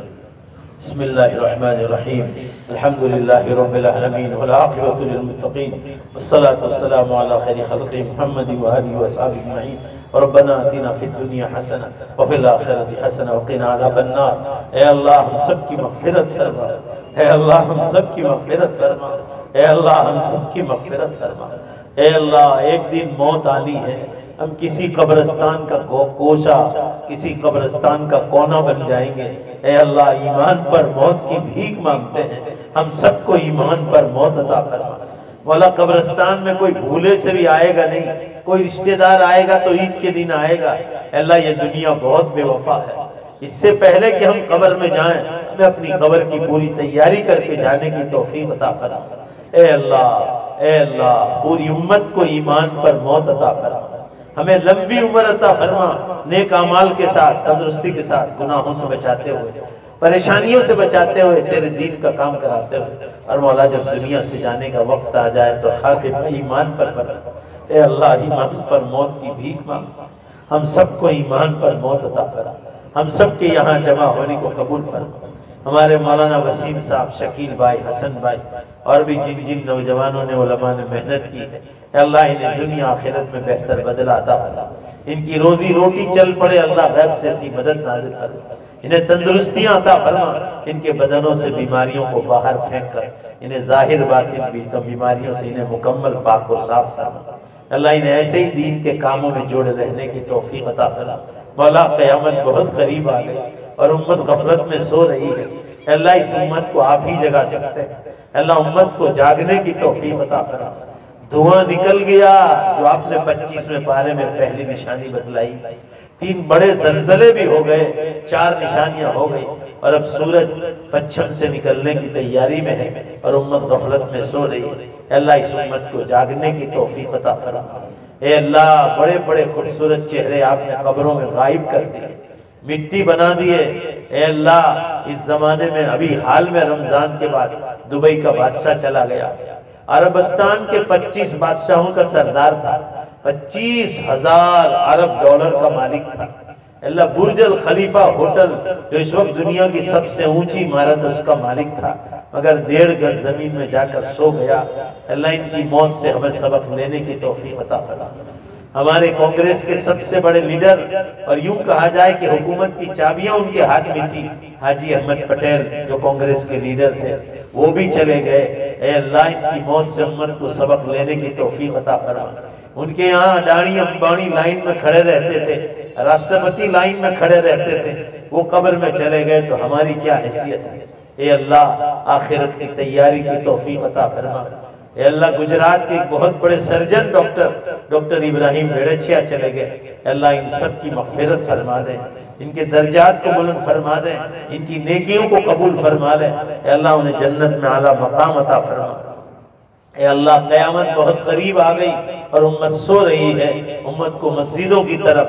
बिस्मिल्लाहिर्रहमानिर्रहीम अल्हम्दुलिल्लाहि रब्बिल आलमीन वल आक़िबतु लिल मुत्तक़ीन वस्सलातु वस्सलामु अला खैरि खल्क़ि मुहम्मद व आलिहि व अस्हाबिहि अजमईन रब्बना आतिना फिद दुनिया हसना व फिल आखिरति हसना व क़िना अज़ाबन नार। ऐ अल्लाह हम सब की मग़फ़िरत फरमा, ऐ अल्लाह हम सब की मग़फ़िरत फरमा, ऐ अल्लाह हम सब की मग़फ़िरत फरमा। ऐ अल्लाह एक दिन मौत आनी है, हम किसी कब्रिस्तान का कोशा, किसी कब्रिस्तान का कोना बन जाएंगे। ऐ अल्लाह ईमान पर मौत की भीख मांगते हैं, हम सबको ईमान पर मौत अता फरमा। वाला कब्रिस्तान में कोई भूले से भी आएगा नहीं, कोई रिश्तेदार आएगा तो ईद के दिन आएगा। अल्लाह ये दुनिया बहुत बेवफा है, इससे पहले कि हम कब्र में जाएं हमें अपनी कब्र की पूरी तैयारी करके जाने की तौफीक अता फरमा। ए अल्लाह, ए अल्लाह पूरी उम्मत को ईमान पर मौत अता फरमा, हमें लंबी उम्र अता फरमा, नेक अमाल के साथ, तंदुरुस्ती के साथ, गुनाहों से बचाते हुए, परेशानियों से बचाते हुए, तेरे दीन का काम कराते हुए। और मौला जब दुनिया से जाने का वक्त आ जाए तो खातिब ईमान पर फरमा। ए अल्लाह ईमान पर मौत की भीख मांगता, हम सबको ईमान पर मौत अता फरमा, हम सब के यहाँ जमा होने को कबूल फरमा। हमारे मौलाना वसीम साहब, शकील भाई, हसन भाई और भी जिन जिन नौजवानों ने उलमा ने मेहनत की है, अल्लाह इन्हें दुनिया आखिरत में बेहतर बदला अता फरमा। इनकी रोजी रोटी चल पड़े, अल्लाह गैब से ऐसी मदद नाज़िल फरमा। इन्हें तंदुरुस्तियां अता फरमा, इनके बदनों से बीमारियों को बाहर फेंक कर इन्हें जाहिर बातिन भी तो बीमारियों से इन्हें मुकम्मल पाक और साफ फरमा। अल्लाह इन्हें ऐसे ही दीन के कामों में जोड़े रहने की तौफीक अता फरमा। मौला क़यामत बहुत करीब आ गई और उम्मत गफलत में सो रही है, अल्लाह इस उम्मत को आप ही जगा सकते हैं। अल्लाह उम्मत को जागने की तौफीक अता फरमा। धुआं निकल गया जो आपने पच्चीसवें पारे में पहली निशानी बतलाई, तीन बड़े जलजले भी हो गए, चार निशानियां हो गई और अब सूरज पश्चिम से निकलने की तैयारी में है और उम्मत गफलत में सो रही है। अल्लाह इस उम्मत को जागने की तौफीक अता फरमा। ए अल्लाह बड़े बड़े खूबसूरत चेहरे आपने कब्रों में गायब कर दिए, मिट्टी बना दिए। ए अल्लाह इस जमाने में अभी हाल में रमजान के बाद दुबई का बादशाह चला गया, अरबस्तान के पच्चीस बादशाहों का सरदार था, पच्चीस हजार अरब डॉलर का मालिक था। अल्लाह बुर्ज अल खलीफा होटल जो इस वक्त दुनिया की सबसे ऊंची इमारत उसका मालिक था, मगर डेढ़ गज जमीन में जाकर सो गया। अल्लाह इनकी मौत से हमें सबक लेने की तौफीक अता फरमा। हमारे कांग्रेस के सबसे बड़े लीडर और यूं कहा जाए कि हुकूमत की चाबियां उनके हाथ में थी, हाजी अहमद पटेल जो कांग्रेस के लीडर थे वो भी चले गए। ए अल्लाह इनकी मौत से उम्मत को सबक लेने की तौफीक अता फरमा। उनके यहाँ अडानी अंबानी लाइन में खड़े रहते थे, राष्ट्रपति लाइन में खड़े रहते थे, वो कब्र में चले गए तो हमारी क्या हैसियत है। ए अल्लाह आखिरत की तैयारी की तौफीक अता फरमा। ए अल्लाह गुजरात के एक बहुत बड़े surgeon doctor doctor Ibrahim Bedchiya चले गए, अल्लाह इन सब की मग़फ़िरत फरमा दे, इनके दर्जात को बुलंद फरमा दे, इनकी नेकियों को कबूल फरमा ले। अल्लाह उन्हें जन्नत में आला मकाम अता फरमा। ए अल्लाह क़यामत बहुत करीब आ गई और उम्मत सो रही है, उम्मत को मस्जिदों की तरफ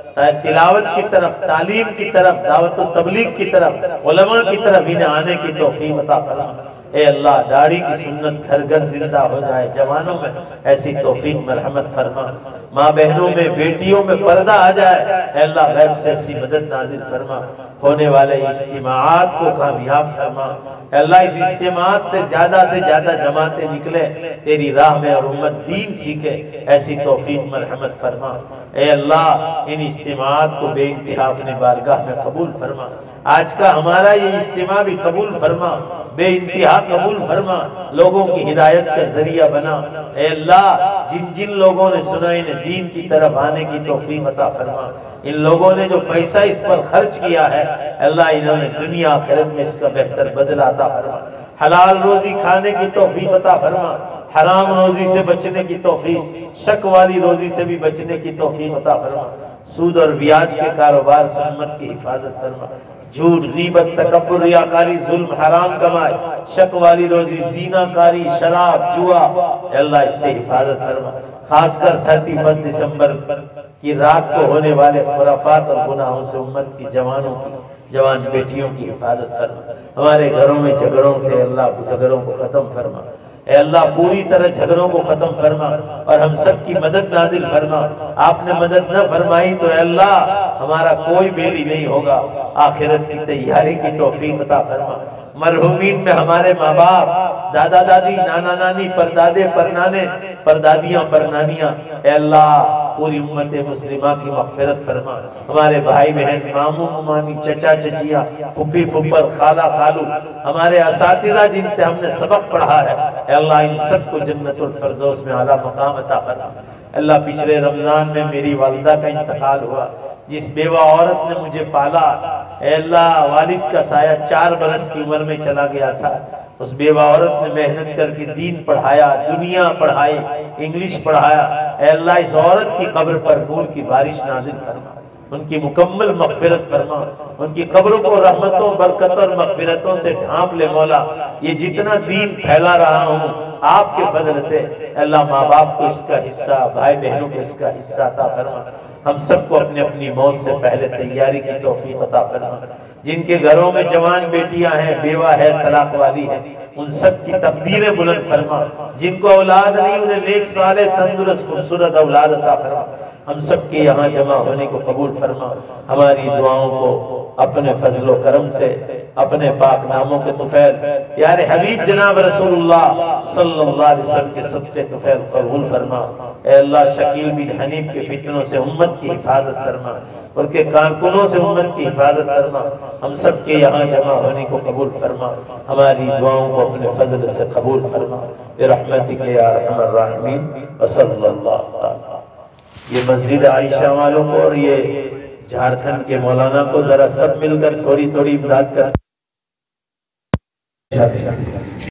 तिलावत की तरफ, तालीम की तरफ, दावत व तबलीग की तरफ, उलमा की तरफ इन्हें आने की तौफीक अता फरमा। ए अल्लाह, दाढ़ी की सुन्नत घर घर जिंदा हो जाए, जवानों में ऐसी तौफीक मरहमत फरमा। माँ बहनों में, बेटियों में पर्दा आ जाए, ए अल्लाह गैब से ऐसी मदद नाजिल फरमा। होने वाले इज्तिमाआत को कामयाब फरमा। अल्लाह इस इज्तिमाआत से ज्यादा से ज्यादा जमातें निकले तेरी राह में और उम्मत दीन सीखे, ऐसी तौफीक मरहमत फरमा। ए अल्लाह, इन इज्तिमाआत को बेइंतहा अपने बारगाह में कबूल फरमा। आज का हमारा ये इज्तिमा भी कबूल फरमा, बेइंतहा कबूल फरमा, लोगों की हिदायत का जरिया बना। ए अल्लाह, जिन जिन लोगों ने सुना इन्हें दीन की तरफ आने की तौफीक अता फरमा। इन लोगों ने जो पैसा इस पर खर्च किया है, अल्लाह इन्होंने दुनिया आखिरत में इसका बेहतर बदला अता फरमा। हलाल रोजी खाने की तौफीक अता फरमा, हराम रोजी से बचने की तौफीक, शक वाली रोजी से भी बचने की तौफीक अता फरमा। सूद और ब्याज के कारोबार से उम्मत की हिफाजत फरमा। झूठ, गीबत, तकब्बुर, रियाकारी, जुल्म, हराम कमाए, शक वाली रोजी, जीनाकारी, शराब, जुआ, अल्लाह इससे हिफाजत फरमा। खासकर थर्टी फर्स्ट दिसंबर की रात को होने वाले खुराफात और गुनाहों से उम्मत की जवानों की, जवान बेटियों की हिफाजत फरमा। हमारे घरों में झगड़ों से अल्लाह झगड़ों को खत्म फरमा। ए अल्लाह, पूरी तरह झगड़ों को खत्म फरमा और हम सब की मदद नाजिल फरमा। आपने मदद न फरमाई तो अल्लाह हमारा कोई बेली नहीं होगा। आखिरत की तैयारी की तौफीक अता फरमा। मरहूमीन में हमारे माँ बाप, दादा दादी, नाना नानी, परदादे परनाने, परदादियां परनानियां, अल्लाह पूरी उम्मत मुस्लिमा की मग़फ़िरत फरमा। हमारे भाई बहन, मामू मामी, चचा चचिया, फुप्पी फुप्पर, खाला खालू, हमारे असातिज़ा जिनसे हमने सबक पढ़ा है, अल्लाह इन सबको जन्नतुल फ़िरदौस में आला मकाम अता फरमा। अल्लाह, पिछले रमज़ान में मेरी वालिदा का इंतकाल हुआ, जिस बेवा औरत ने मुझे पाला, अल्लाह वालिद का साया चार बरस की उम्र में चला गया था। उस बेवा औरत ने मेहनत करके दीन पढ़ाया, दुनिया पढ़ाई, इंग्लिश पढ़ाया। अल्लाह, इस औरत की कब्र पर नूर की बारिश नाजिल फरमा, उनकी मुकम्मल मग़फ़िरत फरमा, उनकी कब्रों को रहमतों, बरकतों और मग़फ़िरतों से ढांप ले मौला। ये जितना दीन फैला रहा हूँ आपके फजल से, अल्लाह माँ बाप को इसका हिस्सा, भाई बहनों को इसका हिस्सा अता फरमा। हम सबको अपनी अपनी मौत से पहले तैयारी की तौफीक अता फरमा। जिनके घरों में जवान बेटियां हैं, बेवा है, तलाक वाली है, उन सब की तकदीरें बुलंद फरमा। जिनको औलाद नहीं, उन्हें नेक साले तंदुरुस्त खूबसूरत औलाद अता फरमा। हम सब के यहाँ जमा होने को कबूल फरमा। हमारी दुआओं को अपने फजलो करम से, अपने पाक नामों के तुफैल यार हबीब जनाब रसूलुल्लाह सल्लल्लाहु अलैहि वसल्लम के सदक़े तुफैल कबूल फरमा। ए अल्लाह, शकील बिन हनीफ के फितनों से उम्मत की हिफाजत फरमा, उनके कारकुनों से उम्मत की हिफाजत फरमा। हम सब के यहाँ जमा होने को कबूल फरमा। हमारी दुआओं को अपने फजल से कबूल फरमा। रहमतिक या अरहमर राहिमीन। व सल्लल्लाहु तआला। ये मस्जिद आयशा वालों को और ये झारखंड के मौलाना को जरा सब मिलकर थोड़ी थोड़ी इमदाद कर